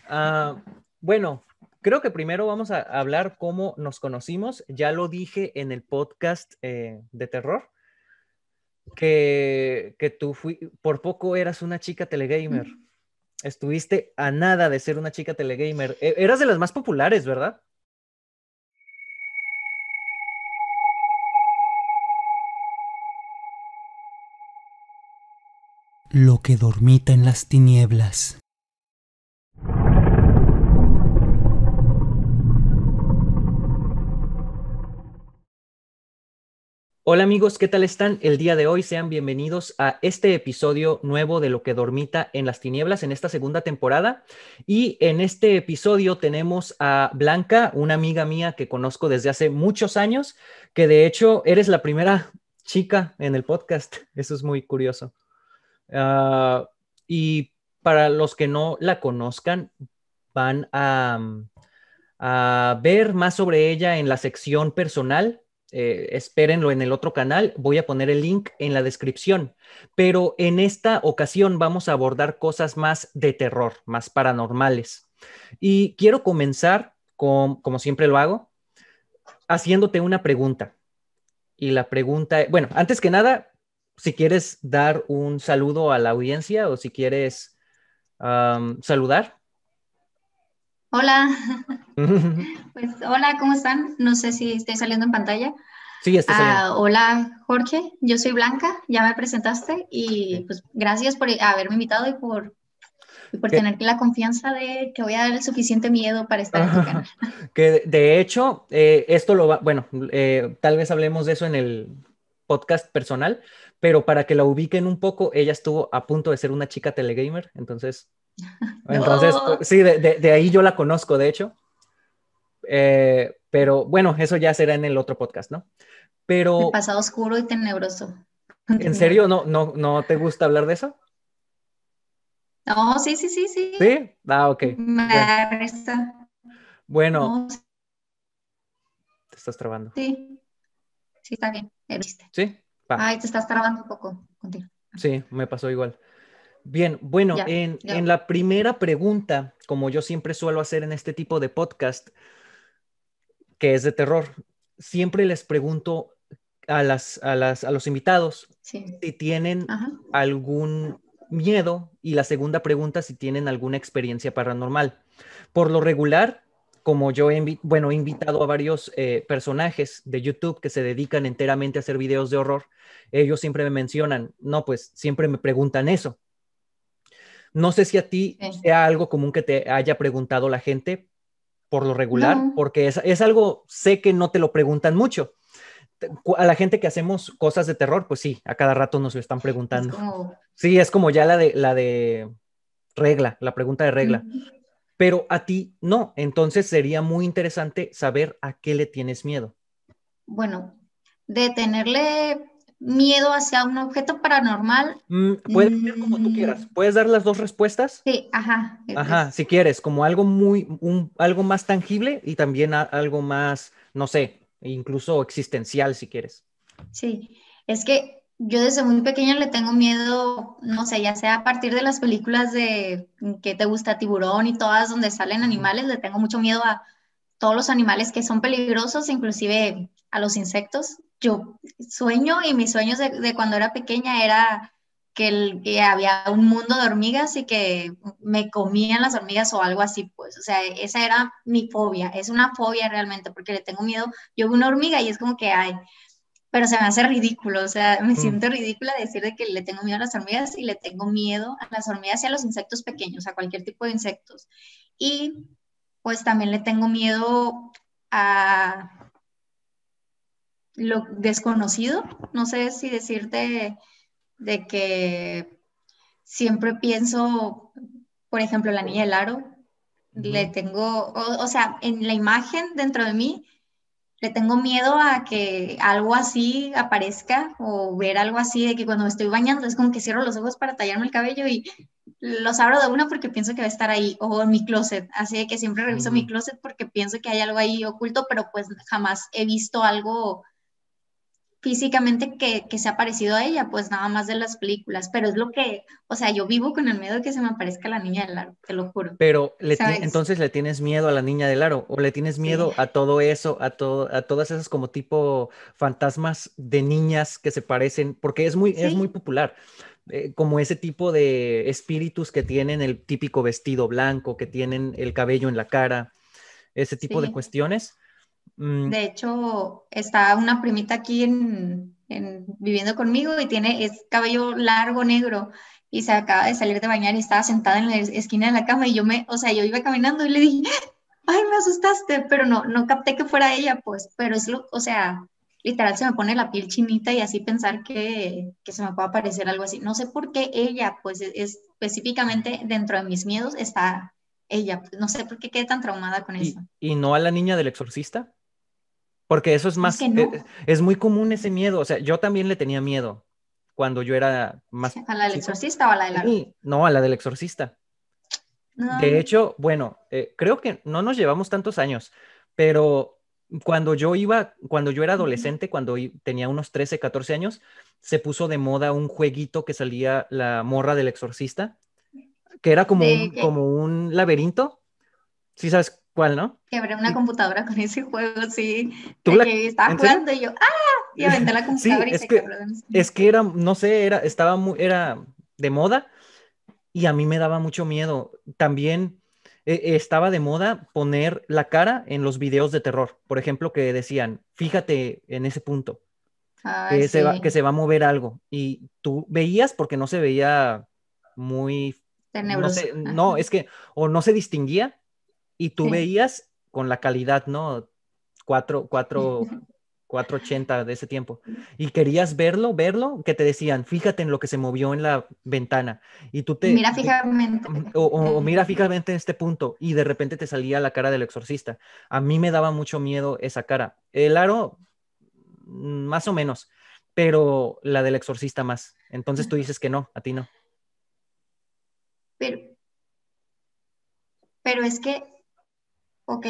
Ah, bueno, creo que primero vamos a hablar cómo nos conocimos. Ya lo dije en el podcast de terror, que por poco eras una chica telegamer. Estuviste a nada de ser una chica telegamer. Eras de las más populares, ¿verdad? Lo que dormita en las tinieblas. Hola amigos, ¿qué tal están? El día de hoy sean bienvenidos a este episodio nuevo de Lo que dormita en las tinieblas en esta segunda temporada. Y en este episodio tenemos a Blanca, una amiga mía que conozco desde hace muchos años, que de hecho eres la primera chica en el podcast. Eso es muy curioso. Ah, y para los que no la conozcan, van a ver más sobre ella en la sección personal. Espérenlo en el otro canal. Voy a poner el link en la descripción. Pero en esta ocasión vamos a abordar cosas más de terror, más paranormales. Y quiero comenzar con, como siempre lo hago, haciéndote una pregunta. Y la pregunta, bueno, antes que nada, si quieres dar un saludo a la audiencia o si quieres saludar. Hola, pues hola, ¿cómo están? No sé si estoy saliendo en pantalla. Sí, está saliendo. Hola, Jorge, yo soy Blanca, ya me presentaste y Sí. pues gracias por haberme invitado y por Que, tener la confianza de que voy a dar el suficiente miedo para estar en tu canal. que de hecho, esto lo va, bueno, tal vez hablemos de eso en el podcast personal, pero para que la ubiquen un poco, ella estuvo a punto de ser una chica telegamer, entonces No, sí, de ahí yo la conozco, de hecho. Pero bueno, eso ya será en el otro podcast, ¿no? mi Pero, pasado oscuro y tenebroso. ¿en Continúa. serio no te gusta hablar de eso? No, sí, sí, sí, sí, ¿Sí? Ah, ok. me Bueno, da risa. bueno, No, te estás trabando. sí, sí, está bien, el chiste. ¿Sí? Va. Ay, te estás trabando un poco contigo. Sí, me pasó igual. Bien, bueno, Ya, en ya. la primera pregunta, como yo siempre suelo hacer en este tipo de podcast, que es de terror, siempre les pregunto a los invitados Sí. si tienen Ajá. algún miedo y la segunda pregunta si tienen alguna experiencia paranormal. Por lo regular, como yo he invitado a varios personajes de YouTube que se dedican enteramente a hacer videos de horror, ellos siempre me mencionan, no, pues siempre me preguntan eso. No sé si a ti Sí. sea algo común que te haya preguntado la gente por lo regular, No. porque es algo, sé que no te lo preguntan mucho. A la gente que hacemos cosas de terror, pues sí, a cada rato nos lo están Es preguntando. como, Sí, es como ya la de regla, la pregunta de regla. mm, Pero a ti no. Entonces sería muy interesante saber a qué le tienes miedo. bueno, de tenerle miedo hacia un objeto paranormal, Puede ser como tú quieras. ¿Puedes dar las dos respuestas? sí, ajá, Ajá, si quieres, como algo algo más tangible y también algo más, no sé, incluso existencial si quieres. sí, es que yo desde muy pequeña le tengo miedo, no sé, ya sea a partir de las películas de que te gusta Tiburón y todas donde salen Ujú. animales, le tengo mucho miedo a todos los animales que son peligrosos, inclusive a los insectos. Yo sueño y mis sueños de cuando era pequeña era que había un mundo de hormigas y que me comían las hormigas o algo así, pues, o sea, esa era mi fobia, es una fobia realmente, porque le tengo miedo, yo veo una hormiga y es como que, ay, pero se me hace ridículo, o sea, me Mm, siento ridícula decir de que le tengo miedo a las hormigas y le tengo miedo a las hormigas y a los insectos pequeños, a cualquier tipo de insectos. Y pues también le tengo miedo a lo desconocido, no sé si decirte de que siempre pienso, por ejemplo, la niña del aro, le ujú. tengo, o sea, en la imagen dentro de mí le tengo miedo a que algo así aparezca o ver algo así de que cuando me estoy bañando es como que cierro los ojos para tallarme el cabello y los abro de una porque pienso que va a estar ahí o en mi closet. Así de que siempre reviso mi Ujú. closet porque pienso que hay algo ahí oculto, pero pues jamás he visto algo físicamente que se ha parecido a ella, pues nada más de las películas, pero es lo que, o sea, yo vivo con el miedo de que se me aparezca la niña del aro, te lo juro, Pero ¿sabes? entonces le tienes miedo a la niña del aro o le tienes Sí, miedo a todo eso, a todas esas como tipo fantasmas de niñas que se parecen, porque es muy sí, popular, como ese tipo de espíritus que tienen el típico vestido blanco, que tienen el cabello en la cara, ese tipo de sí. cuestiones. Mm, De hecho, está una primita aquí viviendo conmigo y es cabello largo negro y se acaba de salir de bañar y estaba sentada en la esquina de la cama y o sea, yo iba caminando y le dije, ay, me asustaste, pero no capté que fuera ella, pues, pero o sea, literal se me pone la piel chinita y así pensar que se me puede aparecer algo así. No sé por qué ella, pues, específicamente dentro de mis miedos está ella, pues, no sé por qué quedé tan traumada con eso. y no a la niña del exorcista, porque eso es ¿Sabes que más, no? es muy común ese miedo, o sea, yo también le tenía miedo cuando yo era más ¿A la del chico. exorcista o a la del aro? Sí, no, a la del exorcista. De No. hecho, bueno, creo que no nos llevamos tantos años, pero cuando yo era Ujú. adolescente, tenía unos 13, 14 años, se puso de moda un jueguito que salía la morra del exorcista, que era De que como un laberinto. ¿Sí sabes cuál, no? quebré una Sí. computadora con ese juego, sí, ¿Tú de que estaba en serio? jugando y yo, ¡ah! Y aventé la Sí, computadora y se quebró. es que era, no sé, era de moda y a mí me daba mucho miedo. También estaba de moda poner la cara en los videos de terror. Por ejemplo, que decían, fíjate en ese punto, Ay, que sí, se va a mover algo. Y tú veías porque no se veía muy, no tenebroso. sé, no, Ajá. es que o no se distinguía y tú Sí. veías con la calidad, ¿no? 4, 4, 480 de ese tiempo. Y querías verlo, que te decían, fíjate en lo que se movió en la ventana. Y tú Mira fijamente. o mira fijamente en este punto y de repente te salía la cara del exorcista. A mí me daba mucho miedo esa cara. El aro, más o menos, pero la del exorcista más. Entonces tú dices que no, a ti no. Pero, pero es que, ok,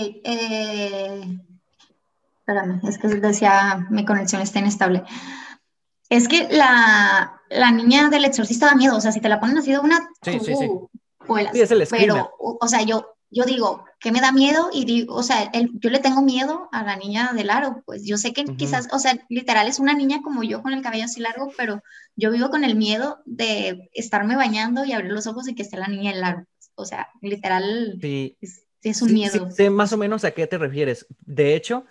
espérame, es que decía mi conexión está inestable. Es que la niña del exorcista da miedo, o sea, si te la ponen así de una, Sí, sí, sí. tú Sí, vuelas, es el screamer. pero, o sea, yo digo, ¿qué me da miedo? Y digo, o sea, yo le tengo miedo a la niña del aro, pues yo sé que Ujú. quizás, o sea, literal es una niña como yo con el cabello así largo, pero yo vivo con el miedo de estarme bañando y abrir los ojos y que esté la niña del aro, pues. O sea, literal Sí, es un sí, sí, miedo. sé más o menos a qué te refieres. De hecho,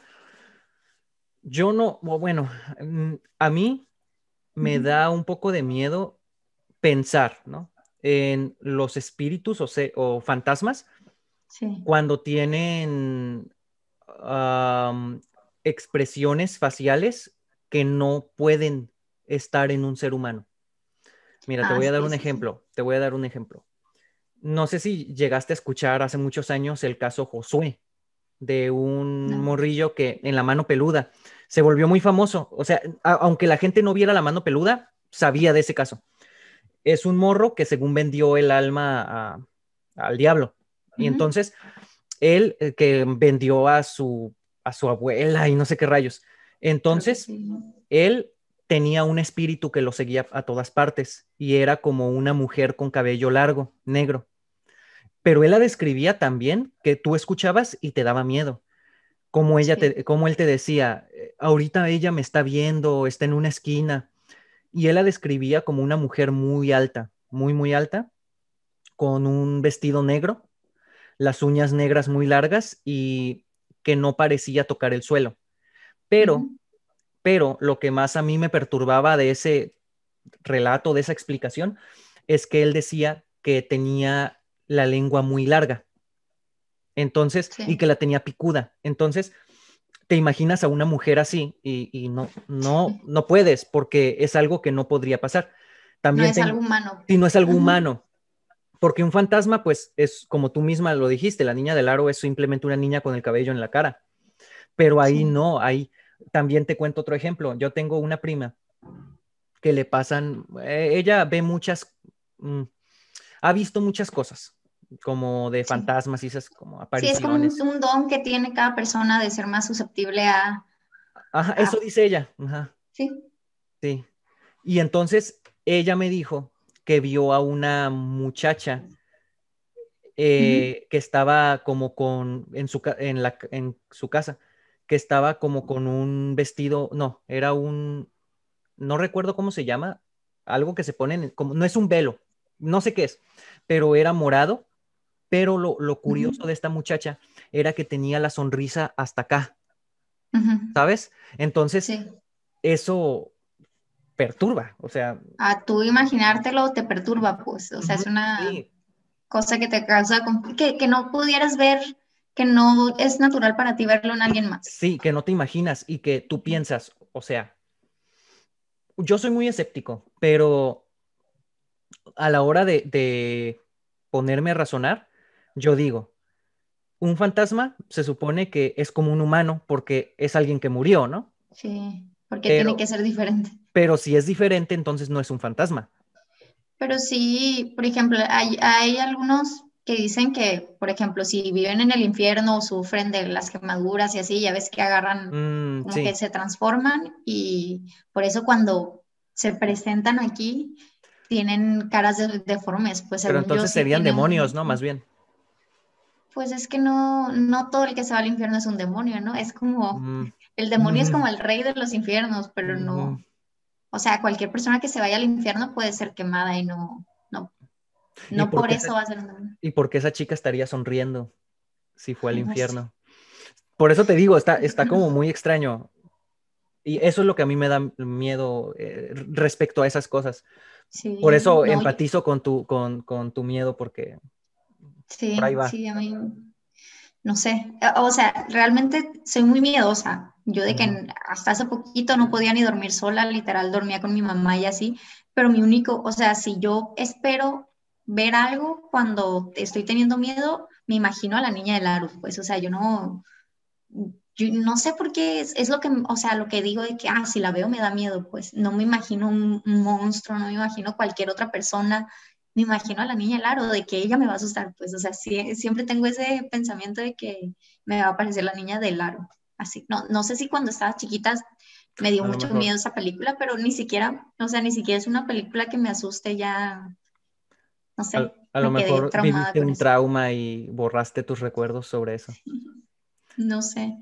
yo no, bueno, a mí me Ujú. da un poco de miedo pensar, ¿no? En los espíritus o fantasmas Sí. cuando tienen am, expresiones faciales que no pueden estar en un ser humano. Mira, te Ah, voy a dar sí, un sí, sí. ejemplo, te voy a dar un ejemplo. No sé si llegaste a escuchar hace muchos años el caso Josué, de un No. morrillo que en la mano peluda se volvió muy famoso. O sea, aunque la gente no viera la mano peluda, sabía de ese caso. Es un morro que según vendió el alma al diablo. Y Ujú. entonces él que vendió a su abuela y no sé qué rayos. Creo que Entonces sí. él tenía un espíritu que lo seguía a todas partes y era como una mujer con cabello largo, negro. Pero él la describía también que tú escuchabas y te daba miedo. Sí. Como él te decía, ahorita ella me está viendo, está en una esquina. Y él la describía como una mujer muy alta, muy, muy alta, con un vestido negro, las uñas negras muy largas y que no parecía tocar el suelo. Pero, Ujú. pero lo que más a mí me perturbaba de ese relato, de esa explicación, es que él decía que tenía la lengua muy larga, entonces, y que Sí. la tenía picuda. Entonces, te imaginas a una mujer así y no puedes porque es algo que no podría pasar. No También es algo humano. si no es algo Ujú. humano, porque un fantasma, pues es como tú misma lo dijiste, la niña del aro es simplemente una niña con el cabello en la cara, pero ahí Sí. no, ahí también te cuento otro ejemplo. Yo tengo una prima que le pasan, ella ve mm, ha visto muchas cosas, como de Sí. fantasmas y esas como Sí, es como apariciones. un don que tiene cada persona de ser más susceptible Ajá, eso a- dice ella. Ajá. sí. Sí. Y entonces ella me dijo que vio a una muchacha Ujú, que estaba como en su casa, que estaba como con un vestido, no, era no recuerdo cómo se llama, algo que se ponen, como, no es un velo, no sé qué es, pero era morado, pero lo curioso ujú, de esta muchacha era que tenía la sonrisa hasta acá, ujú, ¿sabes? Entonces, sí. eso perturba, o sea, A tú imaginártelo te perturba, pues. O sea, ujú, es una sí, cosa que te causa, que no pudieras ver, que no es natural para ti verlo en alguien más. sí, que no te imaginas y que tú piensas, o sea, yo soy muy escéptico, pero a la hora de ponerme a razonar, yo digo, un fantasma se supone que es como un humano porque es alguien que murió, ¿no? Sí, porque tiene Pero, que ser diferente. pero si es diferente, entonces no es un fantasma. Pero sí, por ejemplo, hay algunos que dicen que, por ejemplo, si viven en el infierno o sufren de las quemaduras y así, ya ves que agarran, Mm, como que sí, se transforman y por eso cuando se presentan aquí tienen caras deformes, pues pero según yo entonces sí serían demonios, tienen, ¿no? Más bien. pues es que no, no todo el que se va al infierno es un demonio, ¿no? Es como, Mm, el demonio es ujú, como el rey de los infiernos, pero ujú. no, o sea, cualquier persona que se vaya al infierno puede ser quemada y ¿Y no por por qué esa, eso va a ser un demonio. y por qué esa chica estaría sonriendo si fue al Ay, no sé. infierno? Por eso te digo, está como muy extraño. Y eso es lo que a mí me da miedo respecto a esas cosas. Por Sí, eso no, empatizo con tu miedo, porque por ahí sí, va. sí, a mí, no sé. O sea, realmente soy muy miedosa. Yo de que Ujú. hasta hace poquito no podía ni dormir sola, literal, dormía con mi mamá y así. Pero mi único, o sea, si yo espero ver algo cuando estoy teniendo miedo, me imagino a la niña del aro, pues, o sea, yo no sé por qué es lo que, o sea, lo que digo de que, si la veo me da miedo, pues no me imagino un monstruo, no me imagino cualquier otra persona, me imagino a la niña Laro, de que ella me va a asustar, pues, o sea, siempre tengo ese pensamiento de que me va a aparecer la niña del Laro, así, no sé si cuando estaba chiquita me dio A lo mucho miedo mejor, esa película, pero ni siquiera, o sea, ni siquiera es una película que me asuste ya, no sé, a lo me quedé mejor traumada viviste con un eso, trauma y borraste tus recuerdos sobre eso. no sé.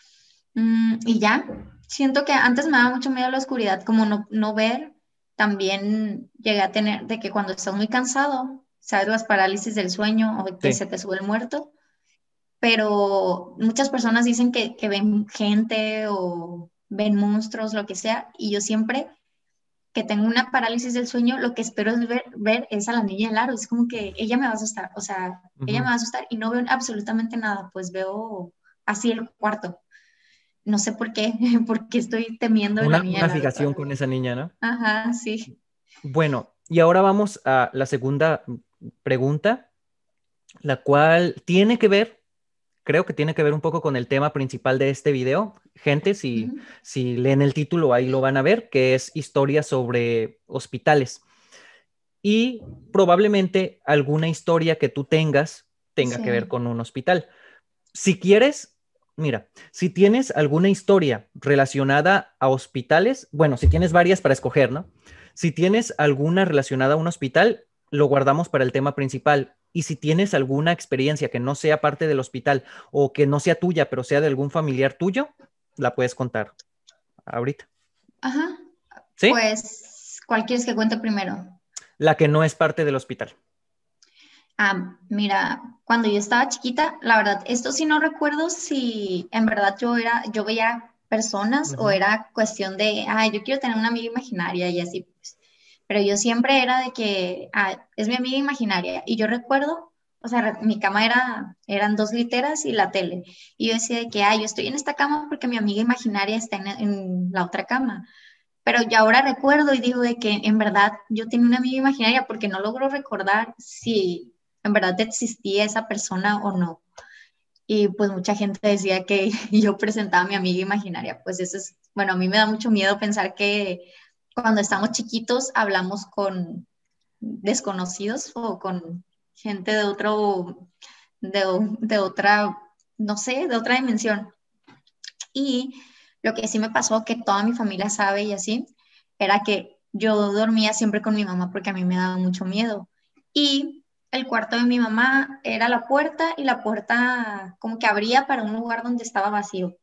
Y ya, siento que antes me daba mucho miedo la oscuridad, como no ver, también llegué a tener de que cuando estás muy cansado, sabes, las parálisis del sueño o que Sí. se te sube el muerto, pero muchas personas dicen que ven gente o ven monstruos, lo que sea, y yo siempre que tengo una parálisis del sueño, lo que espero es ver es a la niña del aro, es como que ella me va a asustar, o sea, ella me Ujú. va a asustar y no veo absolutamente nada, pues veo así el cuarto. No sé por qué, porque estoy temiendo de la niña Una del aro fijación todavía. con esa niña, ¿no? Ajá, sí. Bueno, y ahora vamos a la segunda pregunta, la cual tiene que ver, creo que tiene que ver un poco con el tema principal de este video. Gente, Ujú, si leen el título, ahí lo van a ver, que es historia sobre hospitales. Y probablemente alguna historia que tú tenga que ver sí. con un hospital. Si quieres, mira, si tienes alguna historia relacionada a hospitales, bueno, si tienes varias para escoger, ¿no? Si tienes alguna relacionada a un hospital, lo guardamos para el tema principal. Y si tienes alguna experiencia que no sea parte del hospital o que no sea tuya, pero sea de algún familiar tuyo, la puedes contar ahorita. Ajá. ¿Sí? Pues, ¿cuál quieres que cuente primero? La que no es parte del hospital. Mira, cuando yo estaba chiquita, la verdad, esto sí no recuerdo si en verdad yo veía personas o Ujú. era cuestión de, yo quiero tener una amiga imaginaria y así, pues. Pero yo siempre era de que, es mi amiga imaginaria. Y yo recuerdo, o sea, mi cama eran dos literas y la tele. Y yo decía de que, yo estoy en esta cama porque mi amiga imaginaria está en la otra cama. Pero ya ahora recuerdo y digo de que en verdad yo tenía una amiga imaginaria porque no logro recordar si en verdad existía esa persona o no. Y pues mucha gente decía que yo presentaba a mi amiga imaginaria. Pues eso es, bueno, a mí me da mucho miedo pensar que cuando estamos chiquitos hablamos con desconocidos o con gente de otra, no sé, de otra dimensión. Y Lo que sí me pasó, que toda mi familia sabe y así, era que yo dormía siempre con mi mamá porque a mí me daba mucho miedo. Y el cuarto de mi mamá era la puerta y la puerta como que abría para un lugar donde estaba vacío.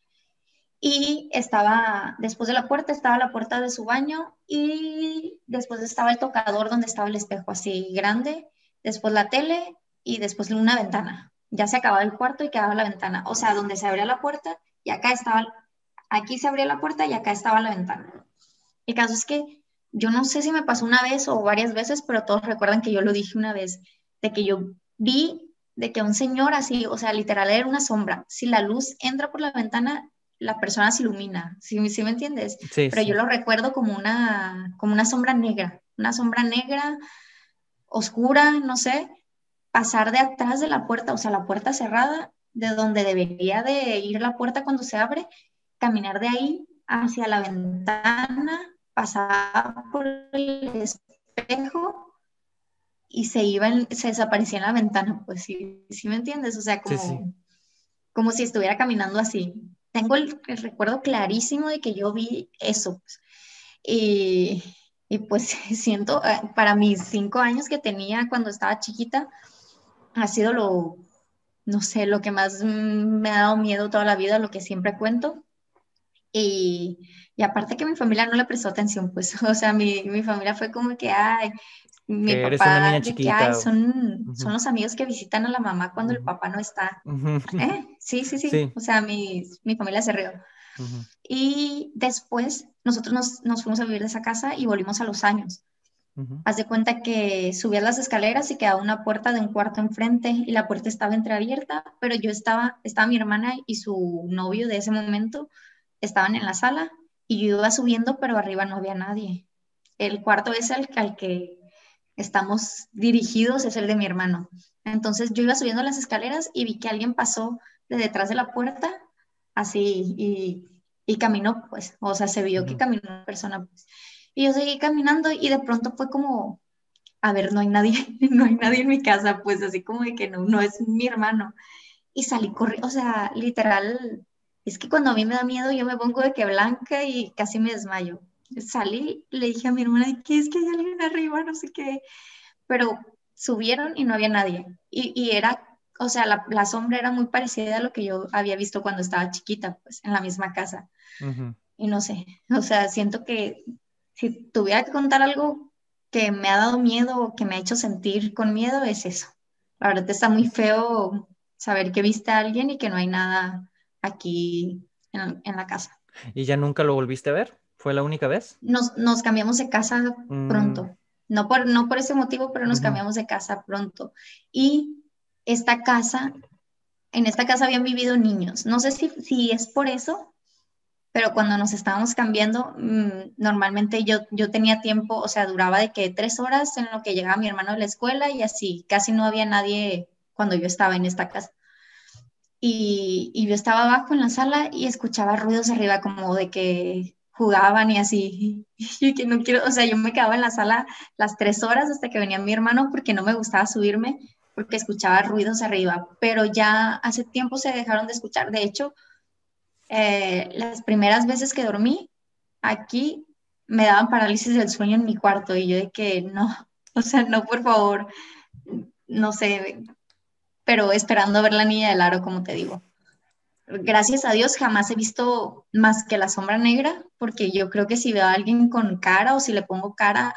Y estaba, después de la puerta estaba la puerta de su baño y después estaba el tocador donde estaba el espejo así grande, después la tele y después una ventana. Ya se acababa el cuarto y quedaba la ventana. O sea, donde se abría la puerta y acá estaba, aquí se abría la puerta y acá estaba la ventana. El caso es que yo no sé si me pasó una vez o varias veces, pero todos recuerdan que yo lo dije una vez, de que yo vi de que un señor así, o sea, literal era una sombra. Si la luz entra por la ventana, la persona se ilumina, ¿sí me entiendes? Sí, Pero yo sí. lo recuerdo como una sombra negra, oscura, no sé, pasar de atrás de la puerta, o sea, la puerta cerrada, de donde debería de ir la puerta cuando se abre, caminar de ahí hacia la ventana, pasar por el espejo y se desaparecía en la ventana, pues sí me entiendes, o sea, Sí, sí. como si estuviera caminando así. Tengo el recuerdo clarísimo de que yo vi eso, pues. Y, y pues siento, para mis 5 años que tenía cuando estaba chiquita, ha sido no sé, lo que más me ha dado miedo toda la vida, lo que siempre cuento. Y, y aparte que mi familia no le prestó atención, pues, o sea, mi familia fue como que, ay, mi Que eres una papá, niña de que, ay, chiquita. son Ujú, los amigos que visitan a la mamá cuando el ujú, papá no está. ujú. Sí, sí, sí, Sí. o sea, mi familia se rió. Ujú, Y después nosotros nos fuimos a vivir de esa casa y volvimos a Los Años. ujú. Haz de cuenta que subías las escaleras y quedaba una puerta de un cuarto enfrente y la puerta estaba entreabierta, pero estaba mi hermana y su novio de ese momento estaban en la sala y yo iba subiendo, pero arriba no había nadie. El cuarto es el al que estamos dirigidos, es el de mi hermano. Entonces yo iba subiendo las escaleras y vi que alguien pasó de detrás de la puerta así y caminó, pues, o sea, se vio que Ujú. caminó una persona, pues. Y yo seguí caminando y de pronto fue como, a ver, no hay nadie, no hay nadie en mi casa, pues así como de que no es mi hermano. Y salí corriendo, o sea, literal, es que cuando a mí me da miedo yo me pongo de que blanca y casi me desmayo. Salí, le dije a mi hermana, ¿qué es que hay alguien arriba? No sé qué, pero subieron y no había nadie. Y era, o sea, la sombra era muy parecida a lo que yo había visto cuando estaba chiquita, pues en la misma casa. Ujú. Y no sé, o sea, siento que si tuviera que contar algo que me ha dado miedo o que me ha hecho sentir con miedo, es eso. La verdad está muy feo saber que viste a alguien y que no hay nada aquí en la casa. ¿Y ya nunca lo volviste a ver? ¿Fue la única vez? Nos cambiamos de casa Mm, pronto. No por ese motivo, pero nos ujú. cambiamos de casa pronto. Y esta casa, en esta casa habían vivido niños. No sé si es por eso, pero cuando nos estábamos cambiando, normalmente yo tenía tiempo, o sea, duraba de que 3 horas en lo que llegaba mi hermano de la escuela y así, casi no había nadie cuando yo estaba en esta casa. Y yo estaba abajo en la sala y escuchaba ruidos arriba como de que jugaban y así, y que no quiero, o sea, yo me quedaba en la sala las 3 horas hasta que venía mi hermano porque no me gustaba subirme porque escuchaba ruidos arriba, pero ya hace tiempo se dejaron de escuchar. De hecho, las primeras veces que dormí aquí me daban parálisis del sueño en mi cuarto y yo de que no, o sea, no, por favor, no sé, pero esperando ver la niña del aro, como te digo. Gracias a Dios jamás he visto más que la sombra negra, porque yo creo que si veo a alguien con cara o si le pongo cara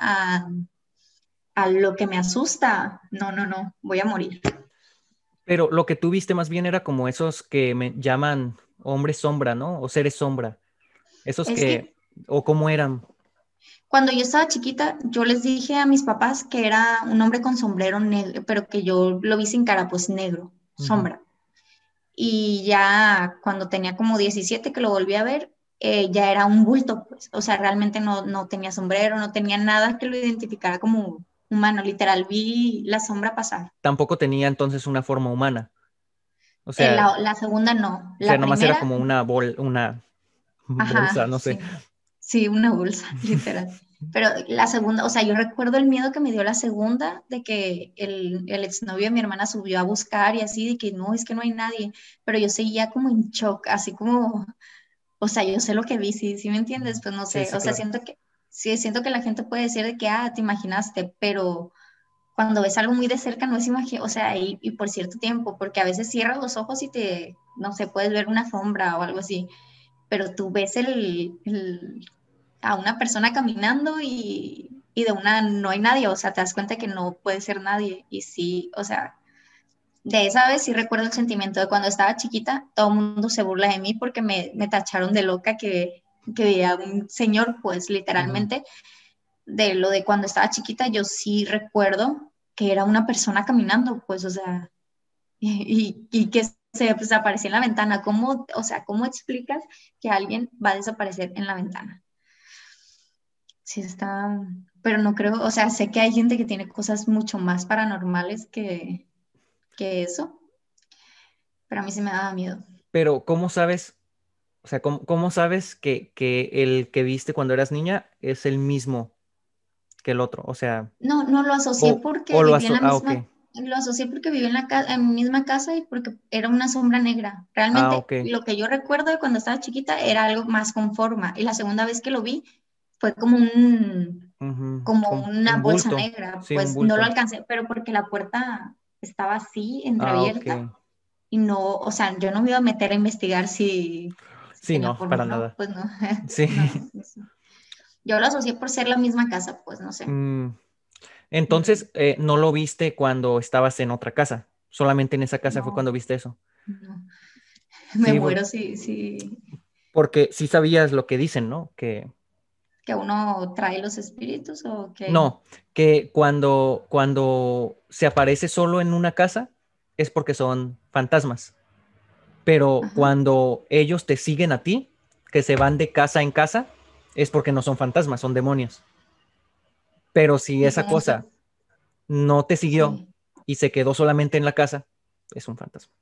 a lo que me asusta, no, voy a morir. Pero lo que tú viste más bien era como esos que me llaman hombres sombra, ¿no? O seres sombra. Esos Es que, que o cómo eran. cuando yo estaba chiquita, yo les dije a mis papás que era un hombre con sombrero negro, pero que yo lo vi sin cara, pues negro, Ujú. sombra. Y ya cuando tenía como 17 que lo volví a ver, ya era un bulto, pues. O sea, realmente no tenía sombrero, no tenía nada que lo identificara como humano. Literal, vi la sombra pasar. Tampoco tenía entonces una forma humana. O sea, La segunda no. o sea, La nomás era primera, como una bolsa, ajá, no sé. sí. Sí, una bolsa, literal. Pero la segunda, o sea, yo recuerdo el miedo que me dio la segunda de que el exnovio de mi hermana subió a buscar y así, de que no, es que no hay nadie. Pero yo seguía como en shock, así como o sea, yo sé lo que vi, sí, sí me entiendes, pues no Sí, sé, sí, o sea, claro. sí, siento que la gente puede decir de que, te imaginaste, pero cuando ves algo muy de cerca no es o sea, y por cierto tiempo, porque a veces cierras los ojos y no sé, puedes ver una sombra o algo así, pero tú ves a una persona caminando y de una no hay nadie, o sea, te das cuenta que no puede ser nadie, y sí, o sea, de esa vez sí recuerdo el sentimiento de cuando estaba chiquita, todo el mundo se burla de mí porque me tacharon de loca que veía a un señor, pues Ujú. literalmente, de lo de cuando estaba chiquita, yo sí recuerdo que era una persona caminando, pues, o sea, y que se desaparecía en la ventana. ¿Cómo, o sea, cómo explicas que alguien va a desaparecer en la ventana? Sí, está, pero no creo, o sea, sé que hay gente que tiene cosas mucho más paranormales que eso, pero a mí sí me daba miedo. Pero, ¿cómo sabes? O sea, ¿cómo sabes que el que viste cuando eras niña es el mismo que el otro? O sea, No, no lo asocié o porque lo vivía en aso... la Ah, ok. misma, lo asocié porque vivía en mi misma casa y porque era una sombra negra. Ah, Realmente ok. lo que yo recuerdo de cuando estaba chiquita era algo más con forma y la segunda vez que lo vi fue Ujú. como Como una un bolsa bulto. negra, Sí, un pues no lo bulto. alcancé, pero porque la puerta estaba así, Ah, ok. entreabierta y no, o sea, yo no me iba a meter a investigar si Sí, tenía no, forma o para no, nada. pues no, Sí. no sé. Yo lo asocié por ser la misma casa, pues no sé. Mm, Mm, Entonces, no lo viste cuando estabas en otra casa. Solamente en esa casa fue no, cuando viste eso. no. Me Sí, muero si porque sí sabías lo que dicen, ¿no? que uno trae los espíritus o que... No, que cuando se aparece solo en una casa es porque son fantasmas. Pero Ajá. cuando ellos te siguen a ti, que se van de casa en casa, es porque no son fantasmas, son demonios. Pero si Y esa como cosa no te siguió sí, y se quedó solamente en la casa, es un fantasma.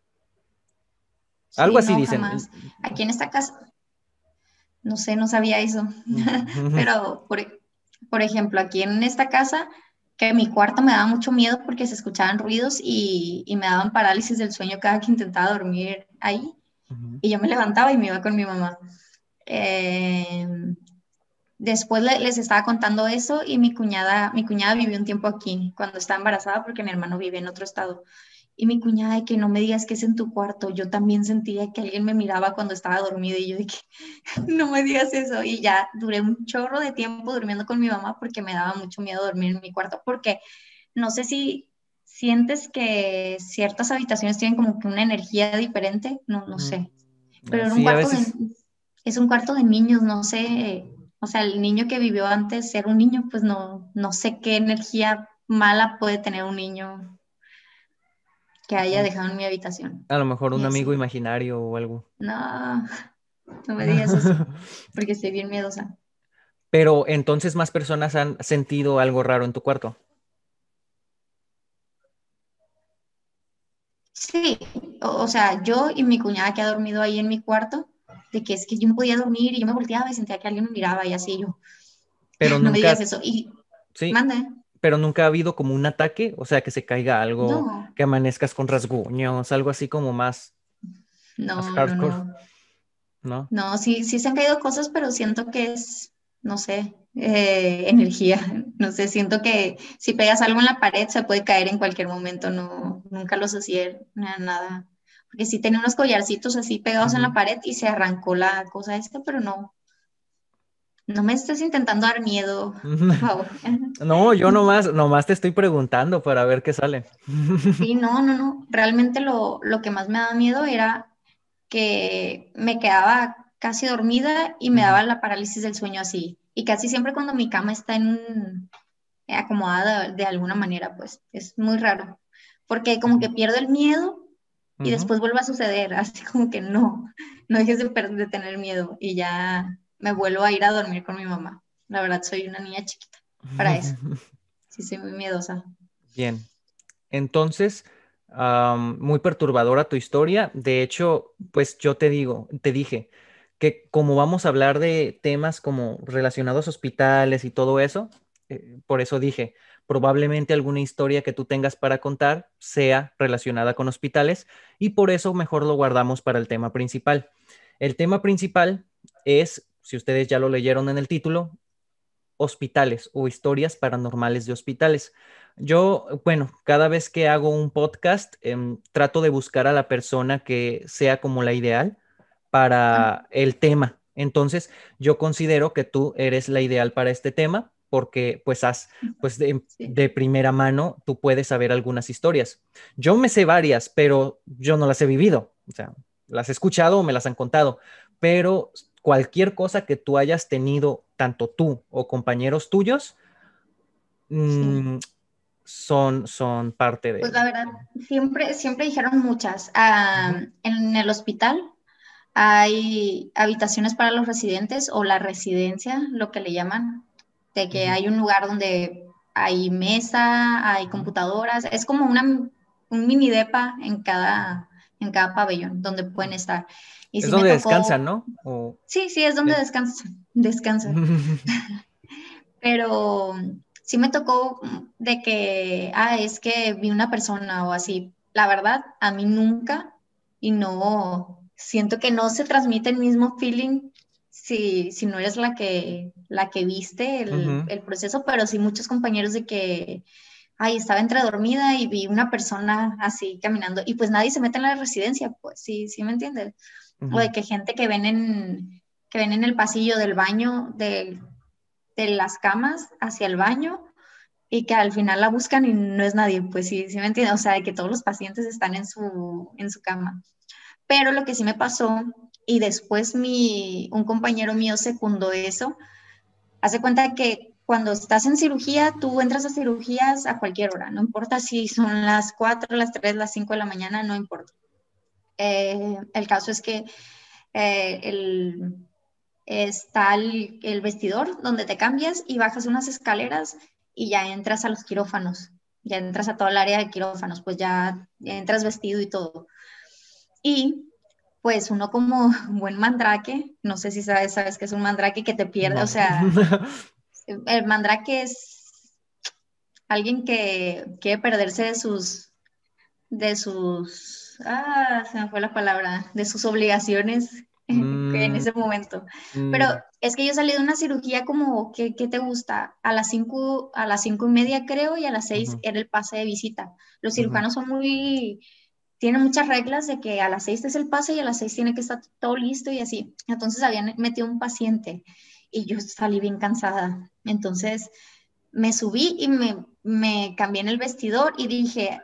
Algo sí, así no, dicen. jamás. Aquí en esta casa, no sé, no sabía eso. Ujú. Pero, por ejemplo, aquí en esta casa, que mi cuarto me daba mucho miedo porque se escuchaban ruidos y me daban parálisis del sueño cada que intentaba dormir ahí. Ujú. Y yo me levantaba y me iba con mi mamá. Eh, Después les estaba contando eso y mi cuñada vivió un tiempo aquí cuando estaba embarazada porque mi hermano vive en otro estado. Y mi cuñada de que no me digas que es en tu cuarto, yo también sentía que alguien me miraba cuando estaba dormida y yo de que no me digas eso. Y ya duré un chorro de tiempo durmiendo con mi mamá porque me daba mucho miedo dormir en mi cuarto, porque no sé si sientes que ciertas habitaciones tienen como que una energía diferente, no Mm, sé, pero era un Sí, a cuarto veces, es un cuarto de niños, no sé, o sea, el niño que vivió antes era un niño, pues no sé qué energía mala puede tener un niño que haya mm, dejado en mi habitación. a lo mejor Y un amigo así, imaginario o algo. no, no me digas eso, porque estoy bien miedosa. Pero entonces más personas han sentido algo raro en tu cuarto. Sí, o sea, yo y mi cuñada que ha dormido ahí en mi cuarto, de que es que yo no podía dormir y yo me volteaba y sentía que alguien me miraba y así yo, Pero no me digas nunca, eso. Y sí, manda, pero nunca ha habido como un ataque, o sea, que se caiga algo, no, que amanezcas con rasguños, algo así como más no, no, hardcore, no. ¿no? No, sí, sí se han caído cosas, pero siento que es, no sé, energía. No sé, siento que si pegas algo en la pared se puede caer en cualquier momento. No, nunca los hacía nada. Porque sí tenía unos collarcitos así pegados en la Ujú. pared y se arrancó la cosa esta, pero no, no me estés intentando dar miedo, por favor. No, yo nomás te estoy preguntando para ver qué sale. Sí, no. Realmente lo que más me daba miedo era que me quedaba casi dormida y me Ujú, daba la parálisis del sueño así. Y casi siempre cuando mi cama está acomodada de alguna manera, pues es muy raro. Porque como ujú, que pierdo el miedo y ujú. después vuelve a suceder, así como que no dejes de tener miedo y ya me vuelvo a ir a dormir con mi mamá. La verdad, soy una niña chiquita para eso. Sí, soy muy miedosa. Bien. Entonces, muy perturbadora tu historia. De hecho, pues yo te dije que como vamos a hablar de temas como relacionados a hospitales y todo eso, por eso dije, probablemente alguna historia que tú tengas para contar sea relacionada con hospitales y por eso mejor lo guardamos para el tema principal. El tema principal es, si ustedes ya lo leyeron en el título, hospitales o historias paranormales de hospitales. Yo, bueno, cada vez que hago un podcast, trato de buscar a la persona que sea como la ideal Ah, para el tema. Entonces, yo considero que tú eres la ideal para este tema porque pues sí. de primera mano, tú puedes saber algunas historias. Yo me sé varias, pero yo no las he vivido. O sea, las he escuchado o me las han contado, pero cualquier cosa que tú hayas tenido, tanto tú o compañeros tuyos, Sí. mmm, son parte Pues de... la verdad, siempre dijeron muchas. Ujú, En el hospital hay habitaciones para los residentes o la residencia, lo que le llaman, de que ujú, hay un lugar donde hay mesa, hay ujú. computadoras, es como un mini depa en cada pabellón donde pueden estar. Y Es sí me donde descansan, tocó, ¿no? O, sí, sí, es donde sí. descansan, pero sí me tocó de que, es que vi una persona o así. La verdad, a mí nunca, y no, siento que no se transmite el mismo feeling si no eres la que viste Ujú, el proceso, pero sí muchos compañeros de que, estaba entre dormida y vi una persona así caminando, y pues nadie se mete en la residencia, pues sí, sí me entiendes. O ujú, de que gente que ven en el pasillo del baño, de las camas hacia el baño y que al final la buscan y no es nadie, pues sí, sí me entiendes, o sea, de que todos los pacientes están en su cama. Pero lo que sí me pasó, y después un compañero mío secundó eso, hace cuenta que cuando estás en cirugía, tú entras a cirugías a cualquier hora, no importa si son las 4, las 3, las 5 de la mañana, no importa. El caso es que eh, el, está el vestidor donde te cambias y bajas unas escaleras y ya entras a los quirófanos, ya entras a toda el área de quirófanos, pues ya entras vestido y todo. Y pues uno como buen mandrake, no sé si sabes que es un mandrake que te pierde, o no. sea, el mandrake es alguien que quiere perderse se me fue la palabra, de sus obligaciones en Mm, ese momento. Pero mm, es que yo salí de una cirugía como, ¿qué te gusta? A las 5:30 creo, y a las 6 ujú, era el pase de visita. Los ujú. cirujanos tienen muchas reglas de que a las 6 es el pase y a las 6 tiene que estar todo listo y así. Entonces habían metido un paciente y yo salí bien cansada. Entonces me subí y me cambié en el vestidor y dije,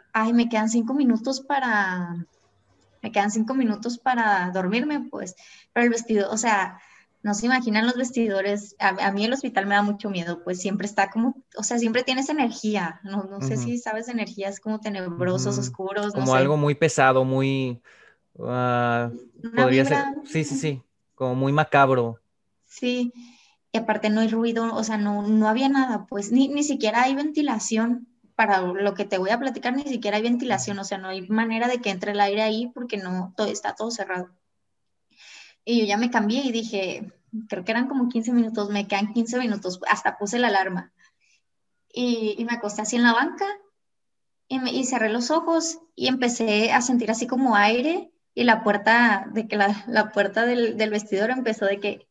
me quedan 5 minutos para dormirme, pues, pero el vestido, o sea, no se imaginan los vestidores, a mí el hospital me da mucho miedo, pues siempre está como, o sea, siempre tienes energía, no sé Ujú, si sabes de energías como tenebrosos, ujú. oscuros, no Como algo sé, muy pesado, muy, una podría vibra, ser, sí, sí, sí, como muy macabro. sí, y aparte no hay ruido, o sea, no había nada, pues ni siquiera hay ventilación. Para lo que te voy a platicar, ni siquiera hay Ujú. ventilación, o sea, no hay manera de que entre el aire ahí porque no, está todo cerrado. Y yo ya me cambié y dije, creo que eran como 15 minutos, me quedan 15 minutos, hasta puse la alarma. Y me acosté así en la banca y cerré los ojos y empecé a sentir así como aire y la puerta, la puerta del vestidor empezó de que...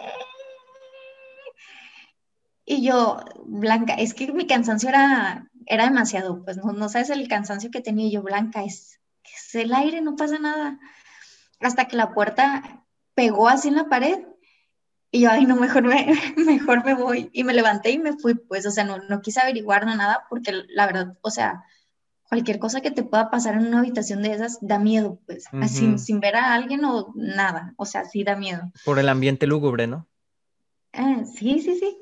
Y yo, Blanca, es que mi cansancio era demasiado, pues no sabes el cansancio que tenía. Y yo, Blanca, es el aire, no pasa nada. Hasta que la puerta pegó así en la pared. Y yo, ay, no, mejor me voy. Y me levanté y me fui, pues, o sea, no quise averiguar nada porque la verdad, o sea, cualquier cosa que te pueda pasar en una habitación de esas da miedo, pues, así, Ujú. sin ver a alguien o nada, o sea, sí da miedo. Por el ambiente lúgubre, ¿no? Sí, sí, sí.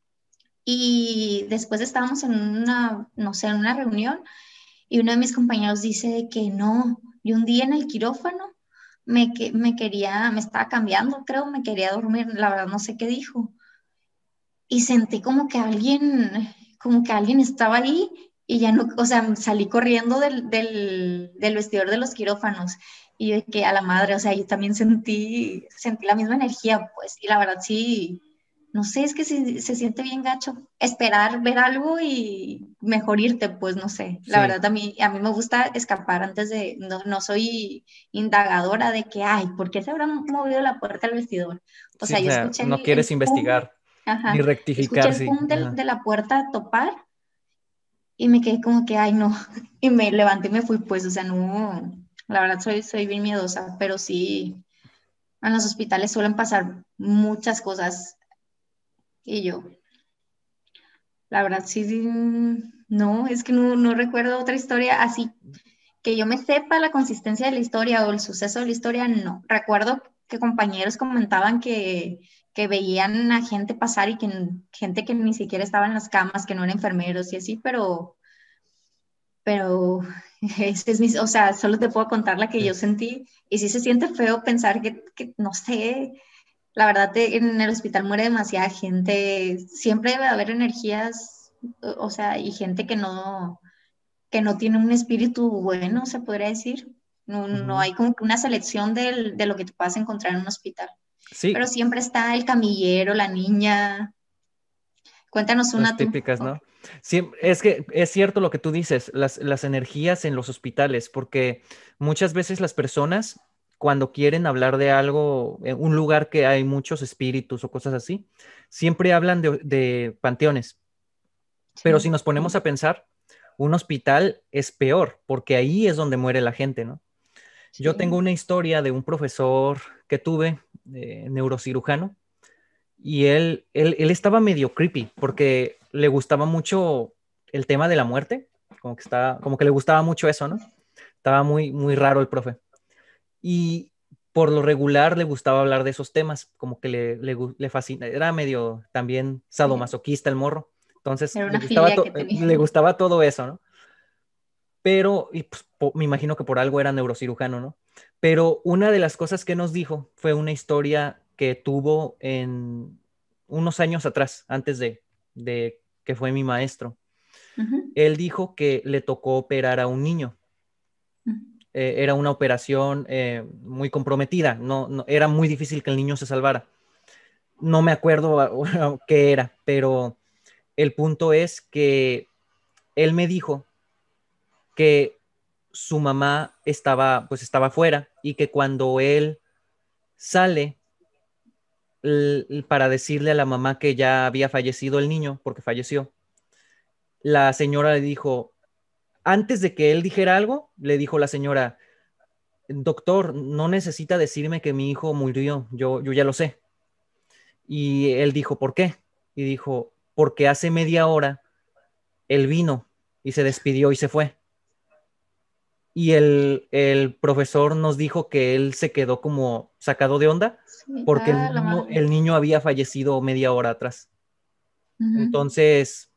Y después estábamos en no sé, en una reunión y uno de mis compañeros dice de que no, y un día en el quirófano me estaba cambiando, creo, me quería dormir, la verdad no sé qué dijo y sentí como que alguien estaba ahí y ya no, o sea, salí corriendo del vestidor de los quirófanos y de que a la madre, o sea, yo también sentí la misma energía, pues, y la verdad sí, no sé, es que se siente bien gacho esperar ver algo y mejor irte, pues no sé. La Sí, verdad, a mí me gusta escapar antes de, no soy indagadora de que, ay, ¿por qué se habrán movido la puerta del vestidor? O sí, sea, o yo sea, escuché no el quieres pum, investigar ni ajá, escuché rectificar, el sí. pum Ajá. de la puerta topar y me quedé como que, ay, no, y me levanté y me fui, pues, o sea, no, la verdad soy bien miedosa, pero sí, en los hospitales suelen pasar muchas cosas y yo, la verdad sí, sí, no, es que no recuerdo otra historia así, que yo me sepa la consistencia de la historia o el suceso de la historia, no. Recuerdo que compañeros comentaban que veían a gente pasar y gente que ni siquiera estaba en las camas, que no eran enfermeros y así, pero o sea, solo te puedo contar la que yo Sí. sentí y sí se siente feo pensar que no sé, la verdad en el hospital muere demasiada gente, siempre debe haber energías, o sea, y gente que no tiene un espíritu bueno, se podría decir. No Ujú. hay como que una selección de lo que te puedas encontrar en un hospital. Sí, Pero siempre está el camillero, la niña. Cuéntanos las una tú. típicas, Ok. ¿no? Sí, es que es cierto lo que tú dices, las energías en los hospitales, porque muchas veces las personas, cuando quieren hablar de algo, en un lugar que hay muchos espíritus o cosas así, siempre hablan de panteones. Pero si Sí, nos ponemos a pensar, un hospital es peor, porque ahí es donde muere la gente, ¿no? Yo tengo sí. una historia de un profesor que tuve, neurocirujano, y él estaba medio creepy porque le gustaba mucho el tema de la muerte, como que le gustaba mucho eso, ¿no? Estaba muy, muy raro el profe. Y por lo regular le gustaba hablar de esos temas, como que le fascina, era medio también sadomasoquista el morro, entonces Era una filia que tenía. le gustaba todo eso, ¿no? Pero, y pues, me imagino que por algo era neurocirujano, ¿no? Pero una de las cosas que nos dijo fue una historia que tuvo en unos años atrás, antes de que fue mi maestro. Ujú, Él dijo que le tocó operar a un niño. ujú. Era una operación muy comprometida, era muy difícil que el niño se salvara. No me acuerdo qué era, pero el punto es que él me dijo que su mamá estaba fuera y que cuando él sale para decirle a la mamá que ya había fallecido el niño, porque falleció, la señora le dijo, antes de que él dijera algo, le dijo la señora, doctor, no necesita decirme que mi hijo murió, yo ya lo sé. Y él dijo, ¿por qué? Y dijo, porque hace media hora él vino y se despidió y se fue. Y el profesor nos dijo que él se quedó como sacado de onda Sí. porque Ah, la madre. el niño había fallecido media hora atrás. Ujú. Entonces,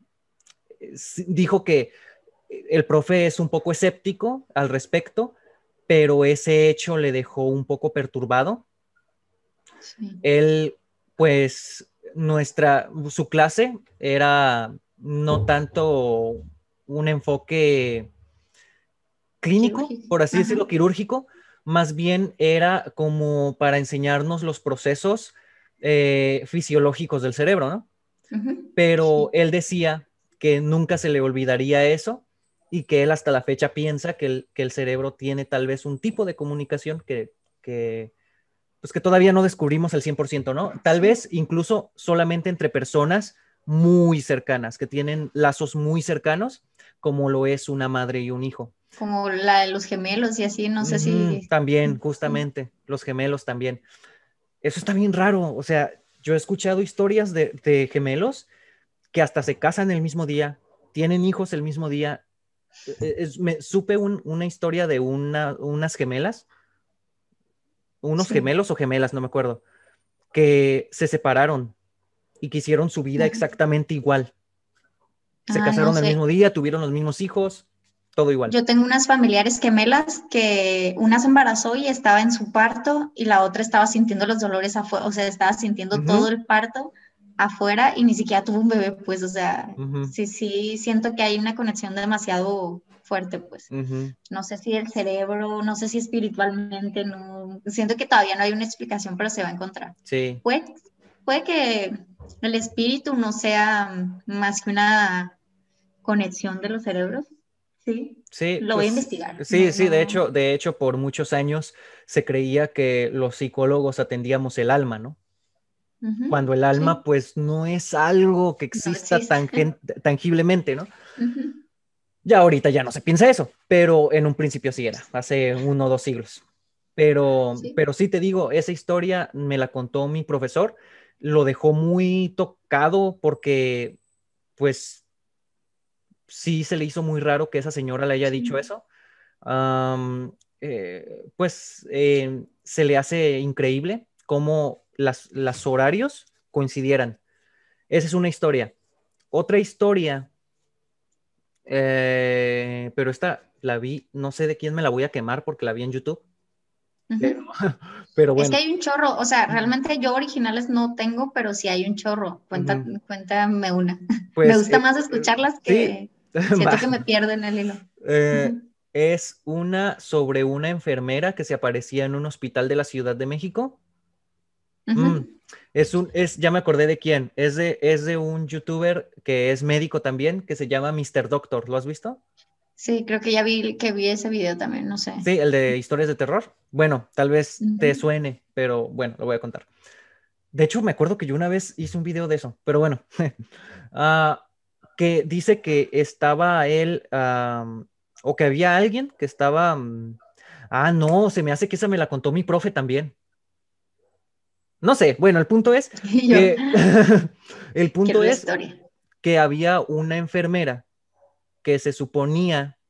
dijo que el profe es un poco escéptico al respecto, pero ese hecho le dejó un poco perturbado. Sí. Él, pues, su clase era no tanto un enfoque clínico, Quirúrgico. por así Ajá. decirlo, quirúrgico, más bien era como para enseñarnos los procesos fisiológicos del cerebro, ¿no? Ujú. Pero Sí. él decía que nunca se le olvidaría eso y que él hasta la fecha piensa que el cerebro tiene tal vez un tipo de comunicación pues que todavía no descubrimos al 100%, ¿no? Tal Sí. vez incluso solamente entre personas muy cercanas, que tienen lazos muy cercanos, como lo es una madre y un hijo. Como la de los gemelos y así, no sé Ujú, si. también, Sí. justamente, los gemelos también. Eso está bien raro. O sea, yo he escuchado historias de gemelos que hasta se casan el mismo día, tienen hijos el mismo día. Me supe una historia de unas gemelas, unos Sí. gemelos o gemelas, no me acuerdo, que se separaron y que hicieron su vida Ujú. exactamente igual. Se Ay, no casaron el sé. mismo día, tuvieron los mismos hijos, todo igual. Yo tengo unas familiares gemelas que una se embarazó y estaba en su parto y la otra estaba sintiendo los dolores afuera, o sea, estaba sintiendo todo Ujú, el parto afuera y ni siquiera tuvo un bebé, pues, o sea, ujú, sí, sí, siento que hay una conexión demasiado fuerte, pues. ujú. No sé si el cerebro, no sé si espiritualmente, no, siento que todavía no hay una explicación, pero se va a encontrar. Sí, Puede, puede que el espíritu no sea más que una conexión de los cerebros. Sí, Sí, lo voy a pues investigar. sí, No, sí, no. de hecho, por muchos años se creía que los psicólogos atendíamos el alma, ¿no? Ujú, Cuando el alma, sí, pues, no es algo que no exista existe. tangiblemente, ¿no? Ujú, Ya ahorita ya no se piensa eso, pero en un principio sí era, hace 1 o 2 siglos. sí. Pero sí te digo, esa historia me la contó mi profesor, lo dejó muy tocado porque, pues, sí se le hizo muy raro que esa señora le haya dicho Sí. eso. Pues se le hace increíble cómo las horarios coincidieran. Esa es una historia. Otra historia, pero esta la vi, no sé de quién me la voy a quemar porque la vi en YouTube, pero, Ujú. pero Es que bueno. hay un chorro, o sea, Ujú, realmente yo originales no tengo, pero sí hay un chorro. ujú. Cuéntame una. Me Pues gusta más escucharlas sí, que siento va. que me pierdo en el hilo. Eh, Ujú, es una sobre una enfermera que se aparecía en un hospital de la Ciudad de México. Mm, ujú. ya me acordé de quién. Es de un youtuber que es médico también, que se llama Mr. Doctor. ¿Lo has visto? Sí, creo que ya vi que vi ese video también, no sé. Sí, el de historias de terror. Bueno, tal vez te Ujú. suene, pero bueno, lo voy a contar. De hecho, me acuerdo que yo una vez hice un video de eso, pero bueno. Ah, que dice que estaba él, o que había alguien que estaba... no, se me hace que esa me la contó mi profe también. No sé, bueno, el punto es Y yo, que el quiero punto la es historia. que había una enfermera que se suponía